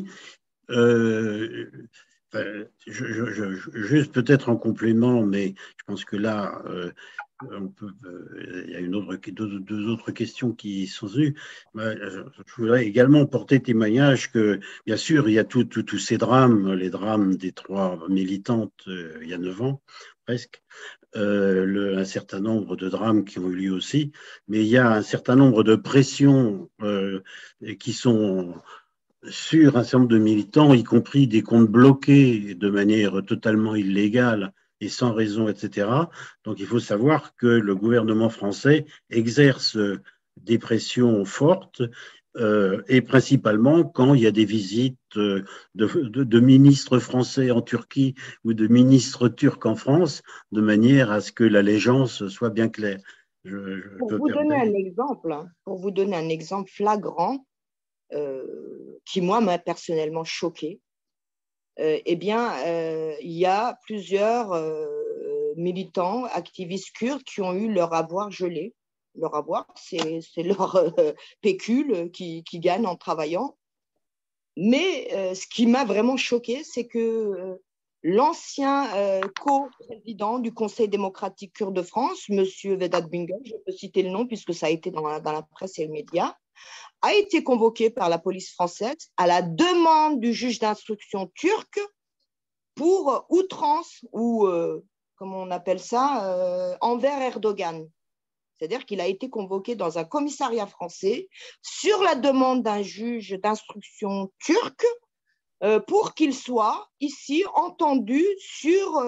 Euh, enfin, je, je, je, juste peut-être en complément, mais je pense que là, euh, on peut, euh, il y a une autre, deux, deux autres questions qui sont venues. Je, je voudrais également porter témoignage que, bien sûr, il y a tous tout, tout ces drames, les drames des trois militantes euh, il y a neuf ans, presque, euh, le, un certain nombre de drames qui ont eu lieu aussi, mais il y a un certain nombre de pressions euh, qui sont sur un certain nombre de militants, y compris des comptes bloqués de manière totalement illégale et sans raison, et cetera. Donc il faut savoir que le gouvernement français exerce des pressions fortes, euh, et principalement quand il y a des visites de, de, de ministres français en Turquie ou de ministres turcs en France, de manière à ce que l'allégeance soit bien claire. Je, je pour, vous donner un exemple, pour vous donner un exemple flagrant, Euh, qui, moi, m'a personnellement choquée, euh, eh bien, euh, il y a plusieurs euh, militants, activistes kurdes qui ont eu leur avoir gelé. Leur avoir, c'est, c'est leur euh, pécule qui, qui gagne en travaillant. Mais euh, ce qui m'a vraiment choquée, c'est que euh, l'ancien euh, co-président du Conseil démocratique kurde de France, M. Vedat Bingöl, je peux citer le nom puisque ça a été dans la, dans la presse et les médias, a été convoqué par la police française à la demande du juge d'instruction turc pour outrance ou, euh, comment on appelle ça, euh, envers Erdogan. C'est-à-dire qu'il a été convoqué dans un commissariat français sur la demande d'un juge d'instruction turc euh, pour qu'il soit ici entendu sur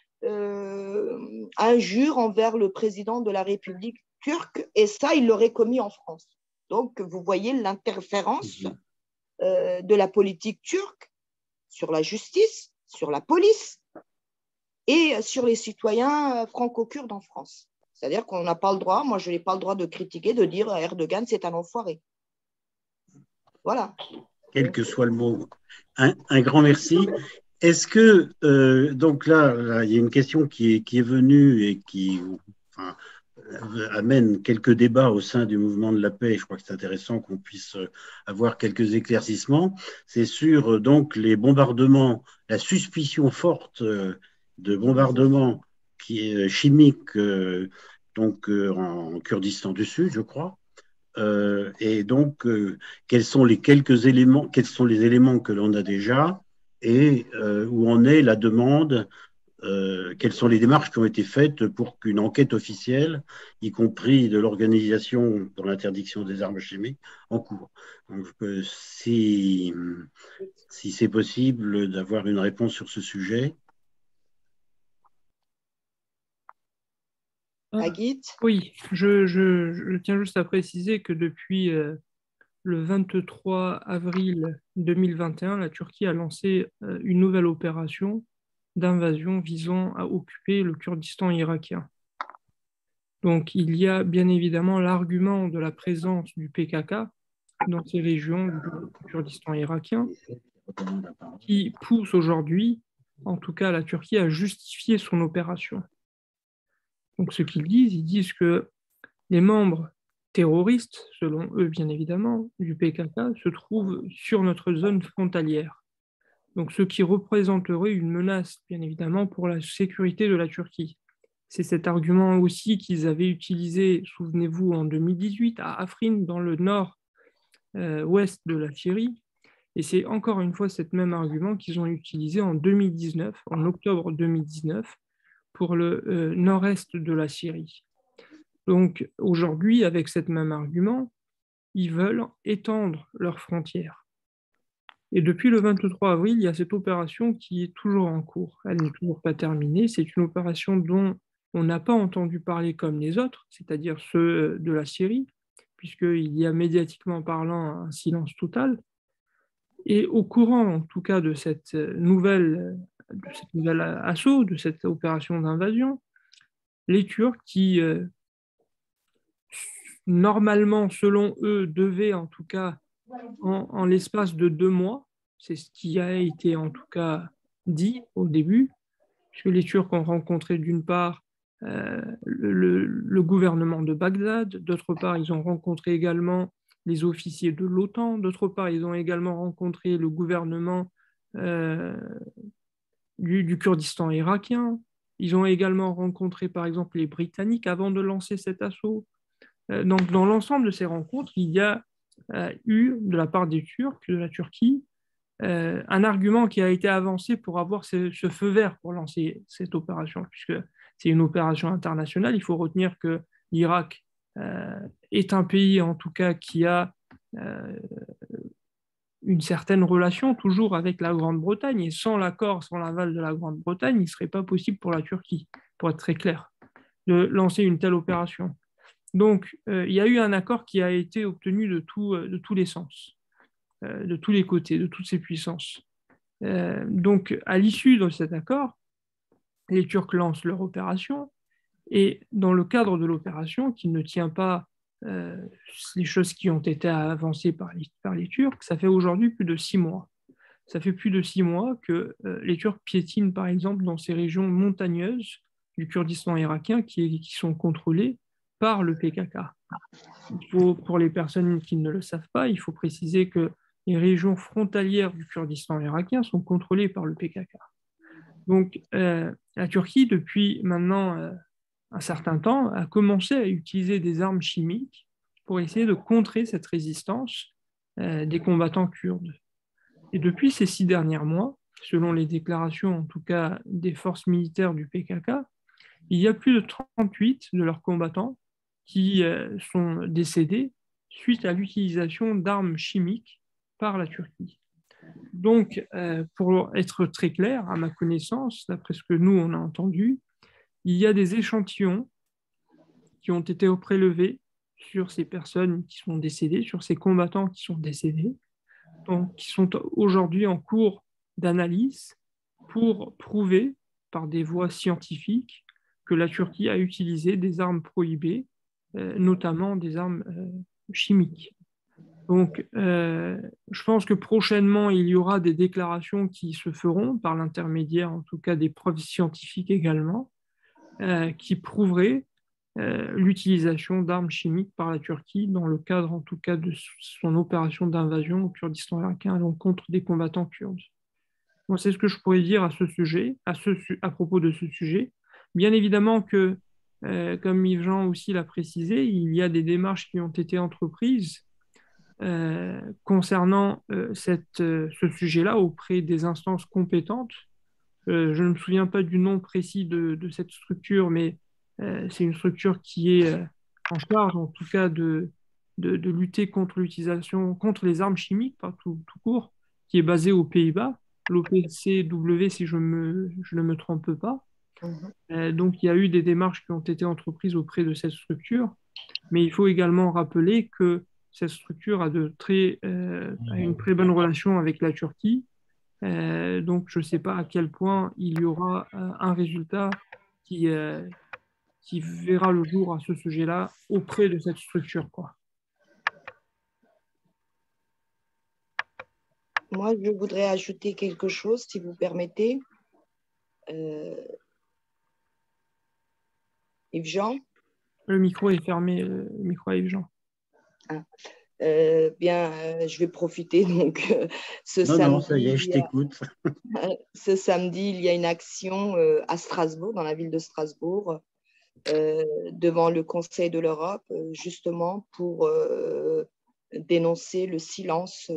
euh, injure envers le président de la République turque, et ça, il l'aurait commis en France. Donc, vous voyez l'interférence euh, de la politique turque sur la justice, sur la police et sur les citoyens franco-kurdes en France. C'est-à-dire qu'on n'a pas le droit, moi je n'ai pas le droit de critiquer, de dire à Erdogan c'est un enfoiré. Voilà. Quel que soit le mot. Un, un grand merci. Est-ce que, euh, donc là, là, il y a une question qui est, qui est venue et qui enfin, amène quelques débats au sein du mouvement de la paix. Je crois que c'est intéressant qu'on puisse avoir quelques éclaircissements. C'est sur donc les bombardements, la suspicion forte de bombardements qui est chimique, euh, donc euh, en Kurdistan du Sud, je crois. Euh, et donc, euh, quels sont les quelques éléments, quels sont les éléments que l'on a déjà et euh, où en est la demande, euh, quelles sont les démarches qui ont été faites pour qu'une enquête officielle, y compris de l'organisation dans l'interdiction des armes chimiques, en cours. Donc, euh, si, si c'est possible d'avoir une réponse sur ce sujet. Agit ? Oui, je, je, je tiens juste à préciser que depuis euh, le vingt-trois avril deux mille vingt et un, la Turquie a lancé euh, une nouvelle opération d'invasion visant à occuper le Kurdistan irakien. Donc il y a bien évidemment l'argument de la présence du P K K dans ces régions du Kurdistan irakien qui pousse aujourd'hui, en tout cas la Turquie, à justifier son opération. Donc ce qu'ils disent, ils disent que les membres terroristes, selon eux bien évidemment, du P K K se trouvent sur notre zone frontalière. Donc ce qui représenterait une menace bien évidemment pour la sécurité de la Turquie. C'est cet argument aussi qu'ils avaient utilisé, souvenez-vous, en deux mille dix-huit à Afrin, dans le nord-ouest de la Syrie. Et c'est encore une fois cet même argument qu'ils ont utilisé en deux mille dix-neuf, en octobre deux mille dix-neuf, pour le euh, nord-est de la Syrie. Donc aujourd'hui, avec cet même argument, ils veulent étendre leurs frontières. Et depuis le vingt-trois avril, il y a cette opération qui est toujours en cours. Elle n'est toujours pas terminée. C'est une opération dont on n'a pas entendu parler comme les autres, c'est-à-dire ceux de la Syrie, puisqu'il y a médiatiquement parlant un silence total. Et au courant, en tout cas, de cette nouvelle, de cette nouvelle assaut, de cette opération d'invasion, les Turcs qui, euh, normalement, selon eux, devaient en tout cas, en, en l'espace de deux mois, c'est ce qui a été en tout cas dit au début, puisque les Turcs ont rencontré d'une part euh, le, le gouvernement de Bagdad, d'autre part, ils ont rencontré également les officiers de l'OTAN, d'autre part, ils ont également rencontré le gouvernement euh, du, du Kurdistan irakien, ils ont également rencontré, par exemple, les Britanniques avant de lancer cet assaut. Euh, donc, dans l'ensemble de ces rencontres, il y a euh, eu, de la part des Turcs, de la Turquie, euh, un argument qui a été avancé pour avoir ce, ce feu vert pour lancer cette opération, puisque c'est une opération internationale. Il faut retenir que l'Irak euh, est un pays, en tout cas, qui a euh, une certaine relation toujours avec la Grande-Bretagne, et sans l'accord, sans l'aval de la Grande-Bretagne, il ne serait pas possible pour la Turquie, pour être très clair, de lancer une telle opération. Donc, euh, il y a eu un accord qui a été obtenu de, tout, de tous les sens, euh, de tous les côtés, de toutes ces puissances. Euh, donc, à l'issue de cet accord, les Turcs lancent leur opération, et dans le cadre de l'opération, qui ne tient pas euh, les choses qui ont été avancées par les, par les Turcs, ça fait aujourd'hui plus de six mois. Ça fait plus de six mois que euh, les Turcs piétinent, par exemple, dans ces régions montagneuses du Kurdistan irakien qui, qui sont contrôlées par le P K K. Il faut, pour les personnes qui ne le savent pas, il faut préciser que les régions frontalières du Kurdistan irakien sont contrôlées par le P K K. Donc, euh, la Turquie, depuis maintenant euh, un certain temps, a commencé à utiliser des armes chimiques pour essayer de contrer cette résistance euh, des combattants kurdes. Et depuis ces six derniers mois, selon les déclarations en tout cas des forces militaires du P K K, il y a plus de trente-huit de leurs combattants qui euh, sont décédés suite à l'utilisation d'armes chimiques par la Turquie. Donc, euh, pour être très clair, à ma connaissance, d'après ce que nous, on a entendu, il y a des échantillons qui ont été prélevés sur ces personnes qui sont décédées, sur ces combattants qui sont décédés, donc qui sont aujourd'hui en cours d'analyse pour prouver par des voies scientifiques que la Turquie a utilisé des armes prohibées, euh, notamment des armes euh, chimiques. Donc, euh, je pense que prochainement, il y aura des déclarations qui se feront par l'intermédiaire, en tout cas des preuves scientifiques également, euh, qui prouveraient euh, l'utilisation d'armes chimiques par la Turquie dans le cadre, en tout cas, de son opération d'invasion au Kurdistan irakien à l'encontre des combattants kurdes. Moi, c'est ce que je pourrais dire à ce sujet, à, ce, à propos de ce sujet. Bien évidemment que, euh, comme Yves-Jean aussi l'a précisé, il y a des démarches qui ont été entreprises Euh, concernant euh, cette, euh, ce sujet-là auprès des instances compétentes. Euh, je ne me souviens pas du nom précis de, de cette structure, mais euh, c'est une structure qui est euh, en charge, en tout cas, de, de, de lutter contre l'utilisation, contre les armes chimiques, pas tout, tout court, qui est basée aux Pays-Bas, l'O P C W, si je, me, je ne me trompe pas. Euh, donc, il y a eu des démarches qui ont été entreprises auprès de cette structure, mais il faut également rappeler que cette structure a, de très, euh, a une très bonne relation avec la Turquie. Euh, donc, je ne sais pas à quel point il y aura euh, un résultat qui, euh, qui verra le jour à ce sujet-là auprès de cette structure, quoi. Moi, je voudrais ajouter quelque chose, si vous permettez. Euh... Yves-Jean ? Le micro est fermé, le micro à Yves-Jean. Ah. Euh, bien, euh, je vais profiter. Donc, euh, ce non, samedi, non, ça y est, je t'écoute. Ce samedi, il y a une action euh, à Strasbourg, dans la ville de Strasbourg, euh, devant le Conseil de l'Europe, euh, justement pour euh, dénoncer le silence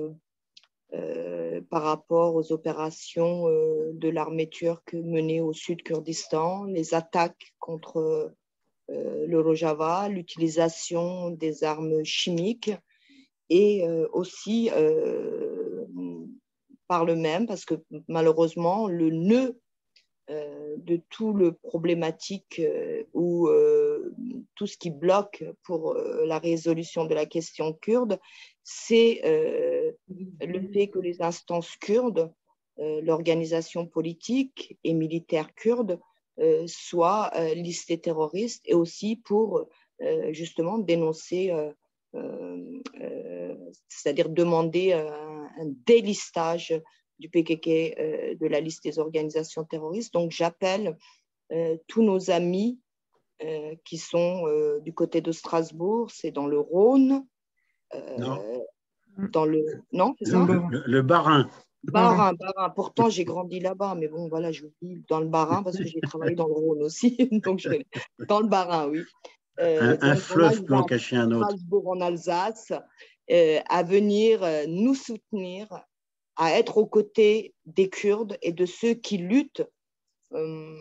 euh, par rapport aux opérations euh, de l'armée turque menées au sud Kurdistan, les attaques contre euh, le Rojava, l'utilisation des armes chimiques et euh, aussi euh, par le même, parce que malheureusement, le nœud euh, de tout le problématique euh, ou euh, tout ce qui bloque pour euh, la résolution de la question kurde, c'est euh, le fait que les instances kurdes, euh, l'organisation politique et militaire kurde, euh, soient euh, listées terroristes et aussi pour euh, justement dénoncer euh, Euh, euh, c'est-à-dire demander un, un délistage du P K K euh, de la liste des organisations terroristes. Donc j'appelle euh, tous nos amis euh, qui sont euh, du côté de Strasbourg, c'est dans le Rhône, euh, Non, dans le non, c'est le, ça? le, le Bas-Rhin. Bas-Rhin, Bas-Rhin. Pourtant, j'ai grandi là-bas, mais bon, voilà, je vis dans le Bas-Rhin parce que j'ai travaillé dans le Rhône aussi. Donc, je... dans le Bas-Rhin, oui. Un, Euh, un donc, voilà, fleuve peut en cacher un autre. Strasbourg en Alsace, euh, à venir euh, nous soutenir, à être aux côtés des Kurdes et de ceux qui luttent euh,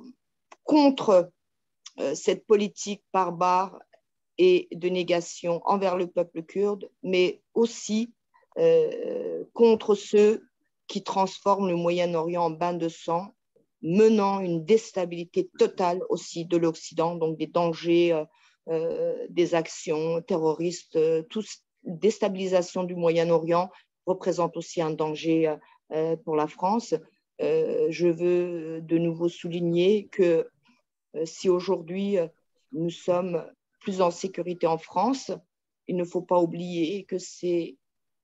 contre euh, cette politique barbare et de négation envers le peuple kurde, mais aussi euh, contre ceux qui transforment le Moyen-Orient en bain de sang, menant une déstabilité totale aussi de l'Occident, donc des dangers, euh, euh, des actions terroristes, euh, toute déstabilisation du Moyen-Orient représente aussi un danger euh, pour la France. Euh, je veux de nouveau souligner que euh, si aujourd'hui euh, nous sommes plus en sécurité en France, il ne faut pas oublier que c'est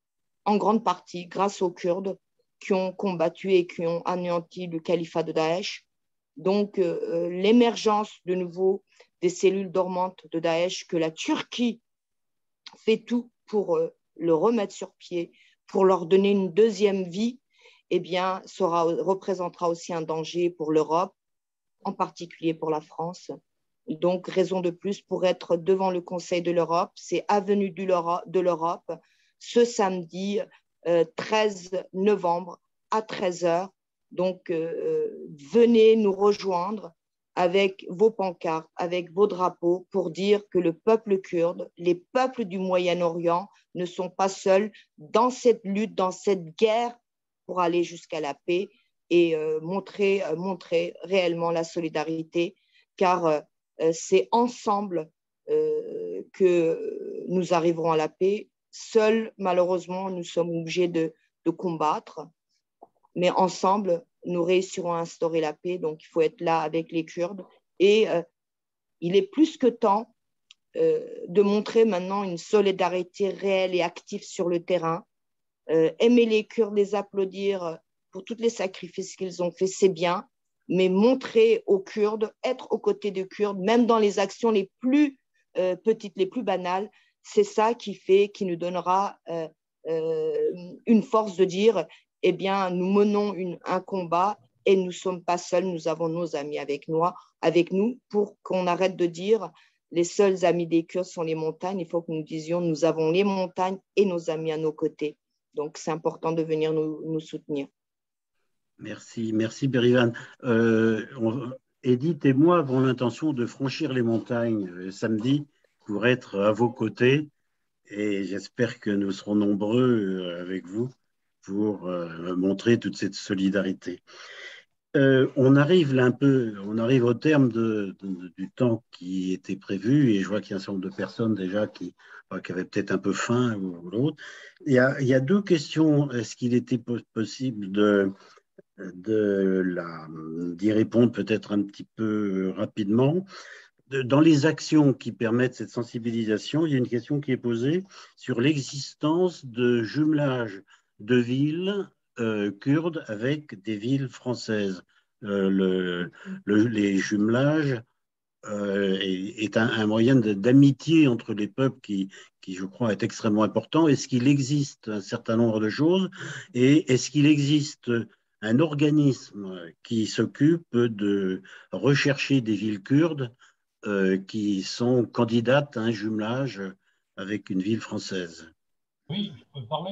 en grande partie grâce aux Kurdes qui ont combattu et qui ont anéanti le califat de Daesh. Donc, euh, l'émergence de nouveau des cellules dormantes de Daesh, que la Turquie fait tout pour euh, le remettre sur pied, pour leur donner une deuxième vie, eh bien, sera, représentera aussi un danger pour l'Europe, en particulier pour la France. Donc, raison de plus pour être devant le Conseil de l'Europe. C'est avenue de l'Europe ce samedi euh, treize novembre à treize heures. Donc, euh, venez nous rejoindre avec vos pancartes, avec vos drapeaux pour dire que le peuple kurde, les peuples du Moyen-Orient ne sont pas seuls dans cette lutte, dans cette guerre pour aller jusqu'à la paix et euh, montrer, euh, montrer réellement la solidarité, car euh, c'est ensemble euh, que nous arriverons à la paix. Seuls, malheureusement, nous sommes obligés de, de combattre, mais ensemble, nous réussirons à instaurer la paix. Donc, il faut être là avec les Kurdes. Et euh, il est plus que temps euh, de montrer maintenant une solidarité réelle et active sur le terrain. Euh, aimer les Kurdes, les applaudir pour tous les sacrifices qu'ils ont fait, c'est bien, mais montrer aux Kurdes, être aux côtés des Kurdes, même dans les actions les plus euh, petites, les plus banales, c'est ça qui fait, qui nous donnera euh, euh, une force de dire, eh bien, nous menons une, un combat et nous ne sommes pas seuls, nous avons nos amis avec nous, avec nous pour qu'on arrête de dire les seuls amis des Kurdes sont les montagnes. Il faut que nous disions, nous avons les montagnes et nos amis à nos côtés. Donc, c'est important de venir nous, nous soutenir. Merci, merci Bérivan. Euh, on, Edith et moi avons l'intention de franchir les montagnes euh, samedi pour être à vos côtés et j'espère que nous serons nombreux euh, avec vous pour euh, montrer toute cette solidarité. Euh, on arrive là un peu, on arrive au terme de, de, du temps qui était prévu et je vois qu'il y a un certain nombre de personnes déjà qui, qui avaient peut-être un peu faim ou, ou l'autre. Il y a, il y a deux questions. Est-ce qu'il était possible de de la, d'y répondre peut-être un petit peu rapidement. Dans les actions qui permettent cette sensibilisation, il y a une question qui est posée sur l'existence de jumelage de villes euh, kurdes avec des villes françaises. Euh, le, le, les jumelages euh, est, est un, un moyen d'amitié entre les peuples qui, qui, je crois, est extrêmement important. Est-ce qu'il existe un certain nombre de choses et est-ce qu'il existe un organisme qui s'occupe de rechercher des villes kurdes euh, qui sont candidates à un jumelage avec une ville française. Oui, je peux parler.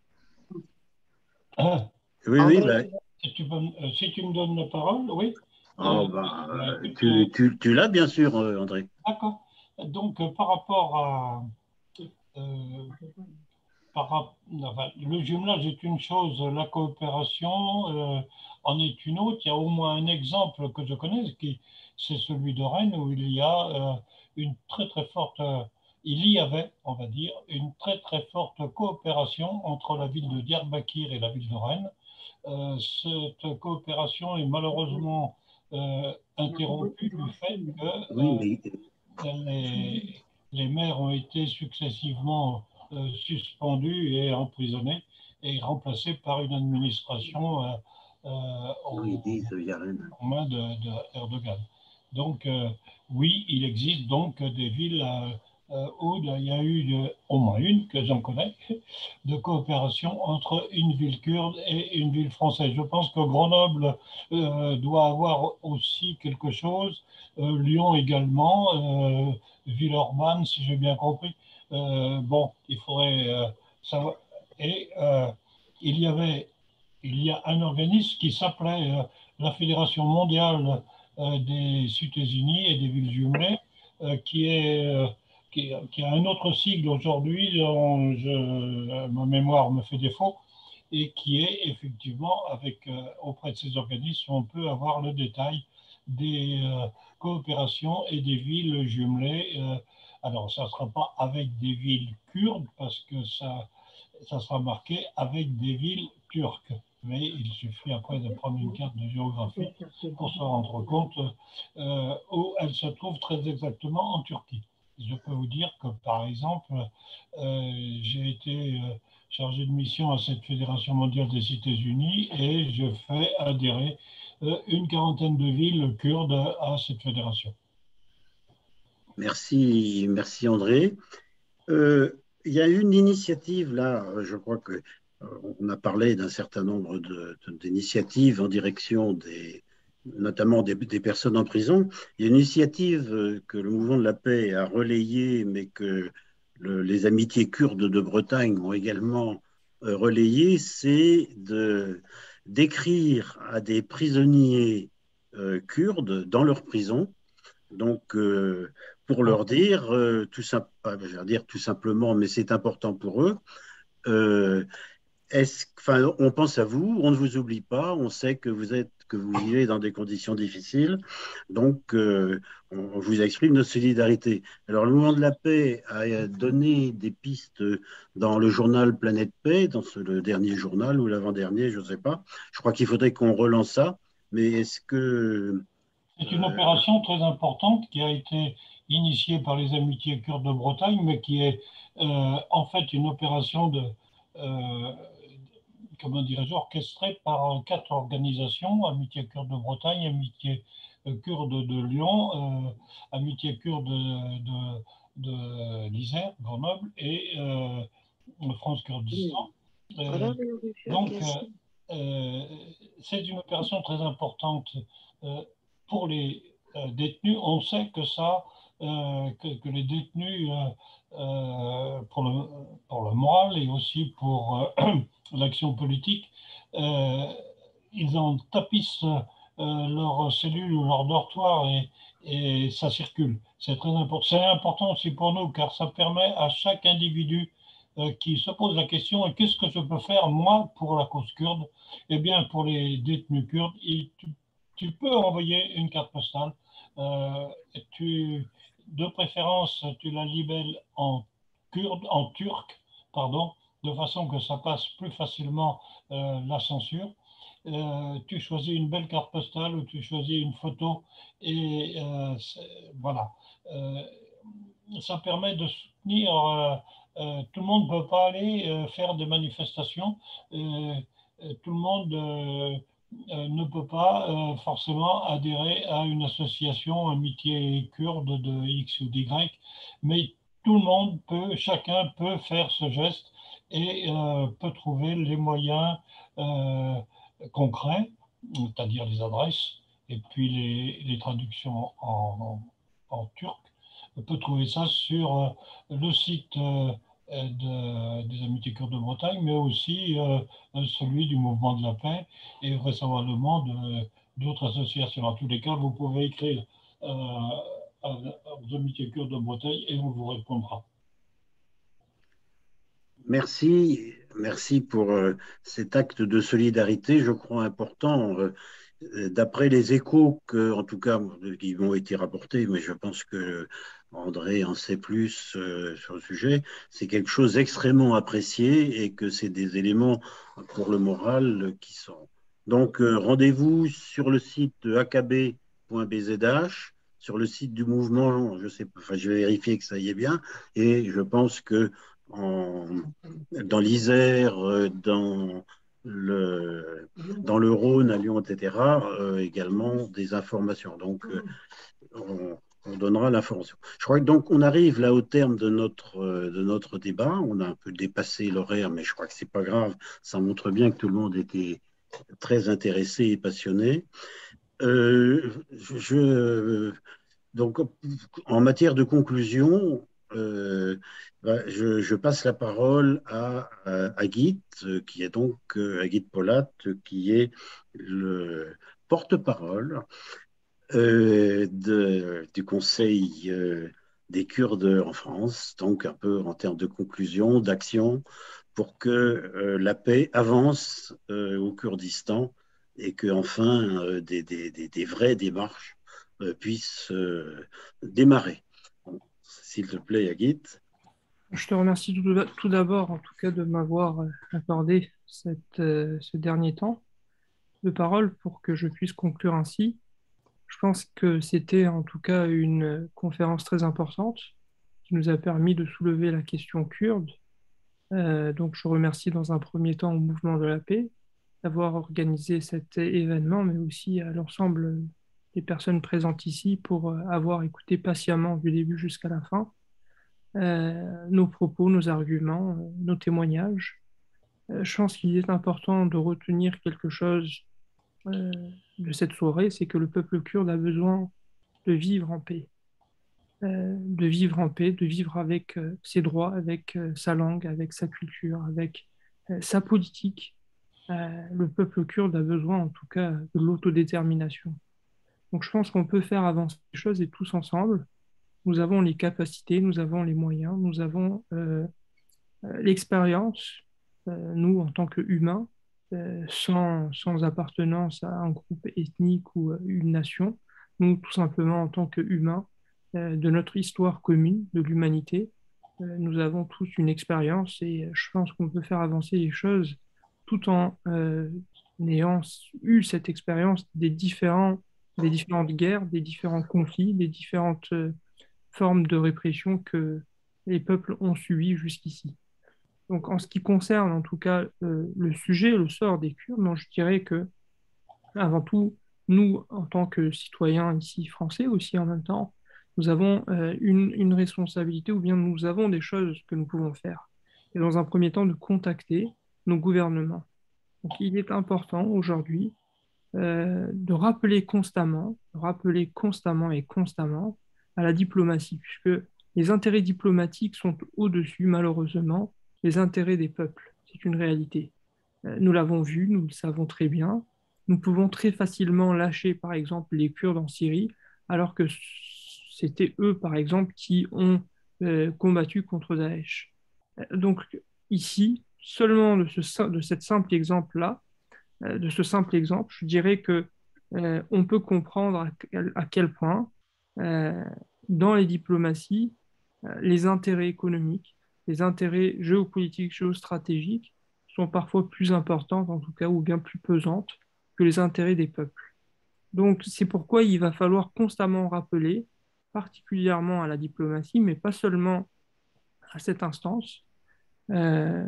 Ah, Oui, oui, André, bah, si, tu peux, si tu me donnes la parole, oui. oh, Euh, bah, bah, euh, écoute, euh, tu, tu, tu l'as bien sûr, euh, André. d'accord. Donc, euh, par rapport à, euh, par, rap- enfin, le jumelage est une chose, la coopération euh, en est une autre. Il y a au moins un exemple que je connais, qui c'est celui de Rennes, où il y a euh, une très très forte, euh, il y avait, on va dire, une très très forte coopération entre la ville de Diyarbakir et la ville de Rennes. Euh, cette coopération est malheureusement euh, interrompue du fait que Oui, euh, mais les, les maires ont été successivement euh, suspendus et emprisonnés et remplacés par une administration euh, euh, non, ils aux, disent Yaren. aux mains de, de Erdogan. Donc, euh, oui, il existe donc des villes euh, euh, où il y a eu de- au moins une, que j'en connais, de coopération entre une ville kurde et une ville française. Je pense que Grenoble euh, doit avoir aussi quelque chose, euh, Lyon également, euh, Villeurbanne, si j'ai bien compris. Euh, bon, il faudrait euh, savoir. Et euh, il y avait, il y a un organisme qui s'appelait euh, la Fédération mondiale euh, des cités-unies et des villes jumelées, euh, qui est euh, qui, qui, a un autre sigle aujourd'hui dont je, ma mémoire me fait défaut, et qui est effectivement, avec, euh, auprès de ces organismes, on peut avoir le détail des euh, coopérations et des villes jumelées. Euh, alors, ça ne sera pas avec des villes kurdes, parce que ça, ça sera marqué avec des villes turques. Mais il suffit après de prendre une carte de géographie pour se rendre compte euh, où elle se trouve très exactement en Turquie. Je peux vous dire que, par exemple, euh, j'ai été euh, chargé de mission à cette Fédération mondiale des Cités-Unies et je fais adhérer euh, une quarantaine de villes kurdes à cette fédération. Merci, merci André. Euh, il y a une initiative là, je crois que euh, on a parlé d'un certain nombre de- de- d'initiatives en direction des, notamment des, des personnes en prison. Il y a une initiative euh, que le mouvement de la paix a relayée, mais que le- les amitiés kurdes de Bretagne ont également euh, relayée, c'est de d'écrire à des prisonniers euh, kurdes dans leur prison donc, euh, pour leur dire, euh, tout, simp- je vais dire tout simplement, mais c'est important pour eux, euh, est-ce, enfin, on pense à vous, on ne vous oublie pas, on sait que vous êtes, que vous vivez dans des conditions difficiles, donc euh, on, on vous exprime notre solidarité. Alors, le Mouvement de la Paix a donné des pistes dans le journal Planète Paix, dans ce, le dernier journal ou l'avant-dernier, je ne sais pas. Je crois qu'il faudrait qu'on relance ça, mais est-ce que C'est une euh, opération très importante qui a été initiée par les Amitiés kurdes de Bretagne, mais qui est euh, en fait une opération de, euh, comment dirais-je, orchestrée par quatre organisations, Amitié kurde de Bretagne, Amitié euh, kurde de Lyon, euh, Amitié kurde de, de, de l'Isère, Grenoble, et euh, France Kurdistan. Euh, donc, euh, euh, c'est une opération très importante euh, pour les euh, détenus. On sait que ça, euh, que, que, les détenus, euh, euh, pour, le, pour le moral et aussi pour euh, l'action politique, euh, ils en tapissent euh, leurs cellules ou leurs dortoirs et, et ça circule. C'est très important. C'est important aussi pour nous car ça permet à chaque individu euh, qui se pose la question qu'est-ce que je peux faire moi pour la cause kurde? Eh bien, pour les détenus kurdes, il, tu, tu, peux envoyer une carte postale. Euh, tu, de préférence, tu la libelles en kurde, en turc, pardon, de façon que ça passe plus facilement euh, la censure. Euh, tu choisis une belle carte postale ou tu choisis une photo et euh, voilà. Euh, ça permet de soutenir. Euh, euh, tout le monde ne peut pas aller euh, faire des manifestations. Euh, tout le monde euh, euh, ne peut pas euh, forcément adhérer à une association amitié kurde de X ou d'Y, mais tout le monde peut, chacun peut faire ce geste et euh, peut trouver les moyens euh, concrets, c'est-à-dire les adresses et puis les, les traductions en, en turc. On peut trouver ça sur euh, le site euh, de, des Amitiés Kurdes de Bretagne, mais aussi euh, celui du Mouvement de la Paix et vraisemblablement d'autres associations. En tous les cas, vous pouvez écrire euh, aux Amitiés Kurdes de Bretagne et on vous répondra. Merci, merci pour euh, cet acte de solidarité, je crois important. Euh, D'après les échos que, en tout cas, qui m'ont été rapportés, mais je pense que André en sait plus euh, sur le sujet, c'est quelque chose d'extrêmement apprécié et que c'est des éléments pour le moral qui sont. Donc, euh, rendez-vous sur le site de a k b point b z h, sur le site du mouvement, je sais, enfin, je vais vérifier que ça y est bien, et je pense que en, dans l'Isère, euh, dans le, dans le Rhône, à Lyon, et cetera, euh, également des informations. Donc, euh, on, on donnera l'information. Je crois que donc on arrive là au terme de notre, euh, de notre débat. On a un peu dépassé l'horaire, mais je crois que c'est pas grave. Ça montre bien que tout le monde était très intéressé et passionné. Euh, je, donc, en matière de conclusion, euh, bah, je, je passe la parole à, à, à Guit, euh, qui est donc euh, à Guit Polat, qui est le porte-parole euh, de, du Conseil euh, des Kurdes en France, donc un peu en termes de conclusion, d'action, pour que euh, la paix avance euh, au Kurdistan et que enfin euh, des, des, des, des vraies démarches euh, puissent euh, démarrer. Bon, s'il te plaît, Agit. Je te remercie tout tout d'abord, en tout cas, de m'avoir euh, accordé cette, euh, ce dernier temps de parole pour que je puisse conclure ainsi. Je pense que c'était en tout cas une conférence très importante qui nous a permis de soulever la question kurde. Euh, donc je remercie dans un premier temps au Mouvement de la Paix d'avoir organisé cet événement, mais aussi à l'ensemble des personnes présentes ici pour euh, avoir écouté patiemment du début jusqu'à la fin euh, nos propos, nos arguments, euh, nos témoignages. Euh, je pense qu'il est important de retenir quelque chose euh, de cette soirée, c'est que le peuple kurde a besoin de vivre en paix, euh, de vivre en paix, de vivre avec euh, ses droits, avec euh, sa langue, avec sa culture, avec euh, sa politique. Euh, le peuple kurde a besoin en tout cas de l'autodétermination. Donc je pense qu'on peut faire avancer les choses et tous ensemble, nous avons les capacités, nous avons les moyens, nous avons euh, l'expérience, euh, nous en tant qu'humains, euh, sans, sans appartenance à un groupe ethnique ou à une nation, nous tout simplement en tant qu'humains, euh, de notre histoire commune, de l'humanité, euh, nous avons tous une expérience et je pense qu'on peut faire avancer les choses tout en euh, ayant eu cette expérience des différents, des différentes guerres, des différents conflits, des différentes euh, formes de répression que les peuples ont subies jusqu'ici. Donc, en ce qui concerne en tout cas euh, le sujet, le sort des Kurdes, moi, je dirais que, avant tout, nous, en tant que citoyens ici français aussi en même temps, nous avons euh, une, une responsabilité ou bien nous avons des choses que nous pouvons faire. Et dans un premier temps, de contacter nos gouvernements. Donc, il est important aujourd'hui euh, de rappeler constamment, de rappeler constamment et constamment à la diplomatie, puisque les intérêts diplomatiques sont au-dessus, malheureusement, des intérêts des peuples. C'est une réalité. Euh, nous l'avons vu, nous le savons très bien. Nous pouvons très facilement lâcher, par exemple, les Kurdes en Syrie, alors que c'était eux, par exemple, qui ont euh, combattu contre Daesh. Euh, Donc, ici, seulement de, ce, de cet simple exemple-là, euh, de ce simple exemple, je dirais que euh, on peut comprendre à quel, à quel point, euh, dans les diplomaties, euh, les intérêts économiques, les intérêts géopolitiques, géostratégiques sont parfois plus importants, en tout cas, ou bien plus pesantes que les intérêts des peuples. Donc, c'est pourquoi il va falloir constamment rappeler, particulièrement à la diplomatie, mais pas seulement à cette instance, euh,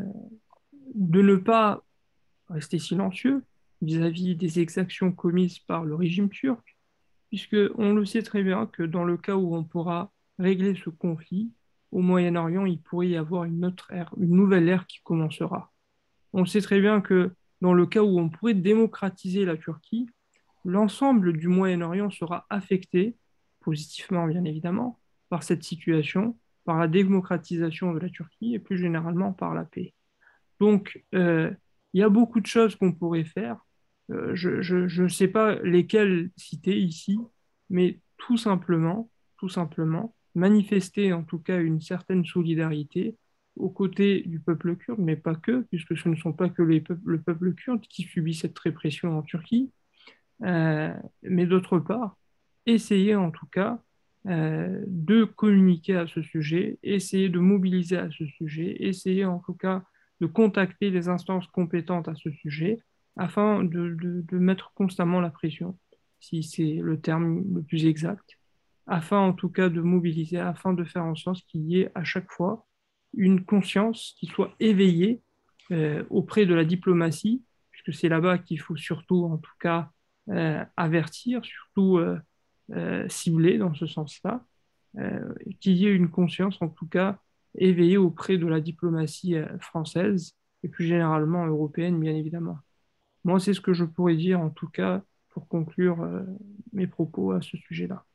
de ne pas rester silencieux vis-à-vis des exactions commises par le régime turc, puisque on le sait très bien que dans le cas où on pourra régler ce conflit, au Moyen-Orient, il pourrait y avoir une autre ère, une nouvelle ère qui commencera. On sait très bien que dans le cas où on pourrait démocratiser la Turquie, l'ensemble du Moyen-Orient sera affecté positivement bien évidemment, par cette situation, par la démocratisation de la Turquie et plus généralement par la paix. Donc, euh, il y a beaucoup de choses qu'on pourrait faire. Euh, je ne sais pas lesquelles citer ici, mais tout simplement, tout simplement, manifester en tout cas une certaine solidarité aux côtés du peuple kurde, mais pas que, puisque ce ne sont pas que les peuples, le peuple kurde qui subit cette répression en Turquie, euh, mais d'autre part, essayer en tout cas euh, de communiquer à ce sujet, essayer de mobiliser à ce sujet, essayer en tout cas de contacter les instances compétentes à ce sujet afin de, de, de mettre constamment la pression, si c'est le terme le plus exact, afin en tout cas de mobiliser, afin de faire en sorte qu'il y ait à chaque fois une conscience qui soit éveillée euh, auprès de la diplomatie, puisque c'est là-bas qu'il faut surtout en tout cas euh, avertir, surtout euh, euh, cibler dans ce sens-là, euh, qu'il y ait une conscience en tout cas éveillée auprès de la diplomatie euh, française et plus généralement européenne, bien évidemment. Moi, c'est ce que je pourrais dire en tout cas pour conclure euh, mes propos à ce sujet-là.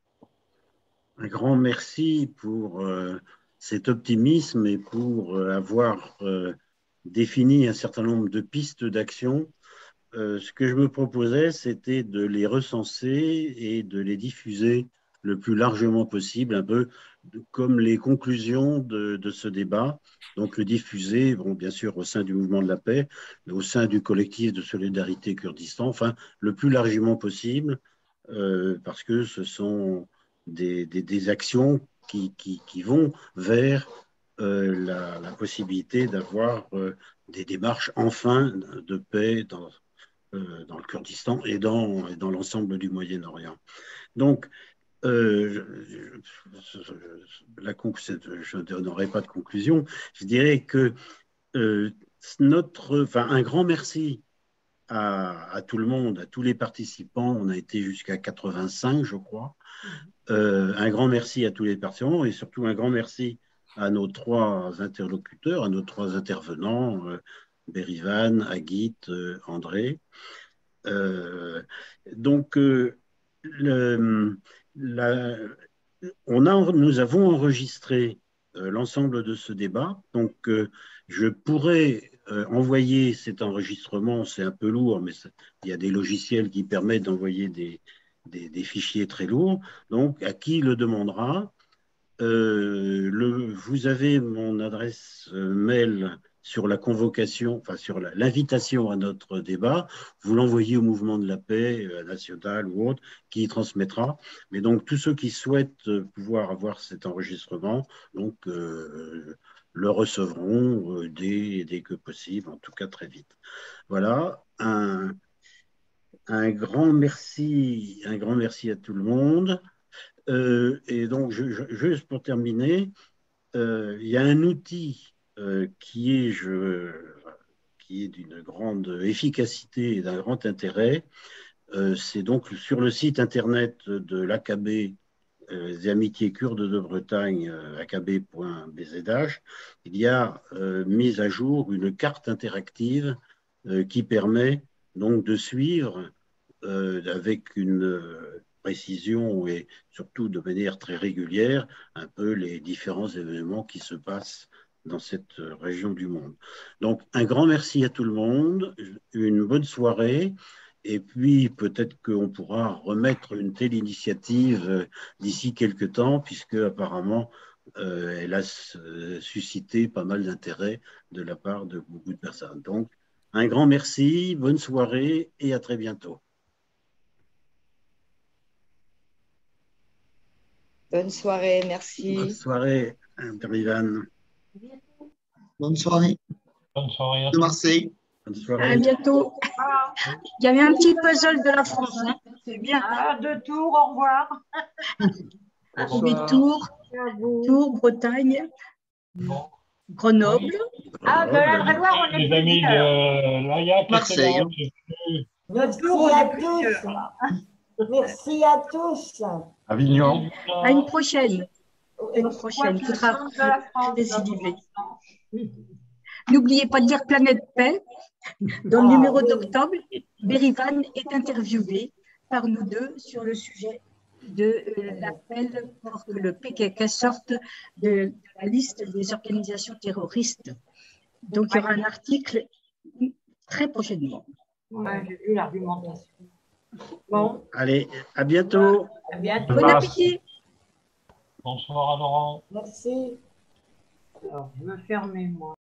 Un grand merci pour euh, cet optimisme et pour euh, avoir euh, défini un certain nombre de pistes d'action. Euh, ce que je me proposais, c'était de les recenser et de les diffuser le plus largement possible, un peu comme les conclusions de, de ce débat. Donc le diffuser, bon, bien sûr, au sein du mouvement de la paix, au sein du collectif de solidarité Kurdistan, enfin, le plus largement possible, euh, parce que ce sont des, des, des actions qui, qui, qui vont vers euh, la, la possibilité d'avoir euh, des démarches enfin de paix dans, euh, dans le Kurdistan et dans, et dans l'ensemble du Moyen-Orient. Donc, euh, je, je, la, je ne donnerai pas de conclusion. Je dirais que euh, notre, enfin, un grand merci à, à tout le monde, à tous les participants. On a été jusqu'à quatre-vingt-cinq, je crois. Euh, un grand merci à tous les participants et surtout un grand merci à nos trois interlocuteurs, à nos trois intervenants, euh, Berivan, Agit, euh, André. Euh, donc, euh, le, la, on a, nous avons enregistré euh, l'ensemble de ce débat. Donc, euh, je pourrais euh, envoyer cet enregistrement, c'est un peu lourd, mais ça, il y a des logiciels qui permettent d'envoyer des, des, des fichiers très lourds. Donc, à qui le demandera? Euh, le, vous avez mon adresse mail sur la convocation, enfin sur l'invitation à notre débat. Vous l'envoyez au mouvement de la paix euh, national ou autre, qui y transmettra. Mais donc tous ceux qui souhaitent pouvoir avoir cet enregistrement, donc euh, le recevront euh, dès, dès que possible, en tout cas très vite. Voilà. Un, un grand merci, un grand merci à tout le monde. Euh, et donc, je, je, juste pour terminer, euh, il y a un outil euh, qui est, je, qui est d'une grande efficacité et d'un grand intérêt. Euh, c'est donc sur le site internet de l'A K B, euh, des Amitiés Kurdes de Bretagne, euh, a k b point b z h, il y a euh, mise à jour une carte interactive euh, qui permet donc de suivre euh, avec une euh, précision et surtout de manière très régulière un peu les différents événements qui se passent dans cette région du monde. Donc, un grand merci à tout le monde, une bonne soirée, et puis peut-être qu'on pourra remettre une telle initiative euh, d'ici quelques temps, puisque apparemment euh, elle a suscité pas mal d'intérêt de la part de beaucoup de personnes. Donc, un grand merci, bonne soirée et à très bientôt. Bonne soirée, merci. Bonne soirée, Berivan. Bonne soirée. Bonne soirée à De Marseille. Bonne soirée. À bientôt. Il y avait un petit puzzle de la France. Hein. C'est bien. Ah, de Tours, au revoir. Oui, Tours, Tours, Bretagne, Grenoble. Ah, de la Loire, on est les amis de l'A Y A C. Marseille. De Tours, on est plusieurs. Merci à tous. Avignon. À une prochaine. Une prochaine. Il faudra récidiver. N'oubliez pas de dire Planète Paix. Dans le numéro d'octobre, Berivan est interviewé par nous deux sur le sujet de euh, l'appel pour que le P K K sorte de la liste des organisations terroristes. Donc, il y aura un article très prochainement. Ouais, j'ai vu l'argumentation. Bon, Allez, à bientôt. à bientôt. Bon appétit. Bonsoir à Laurent. Merci. Alors, je vais fermer moi.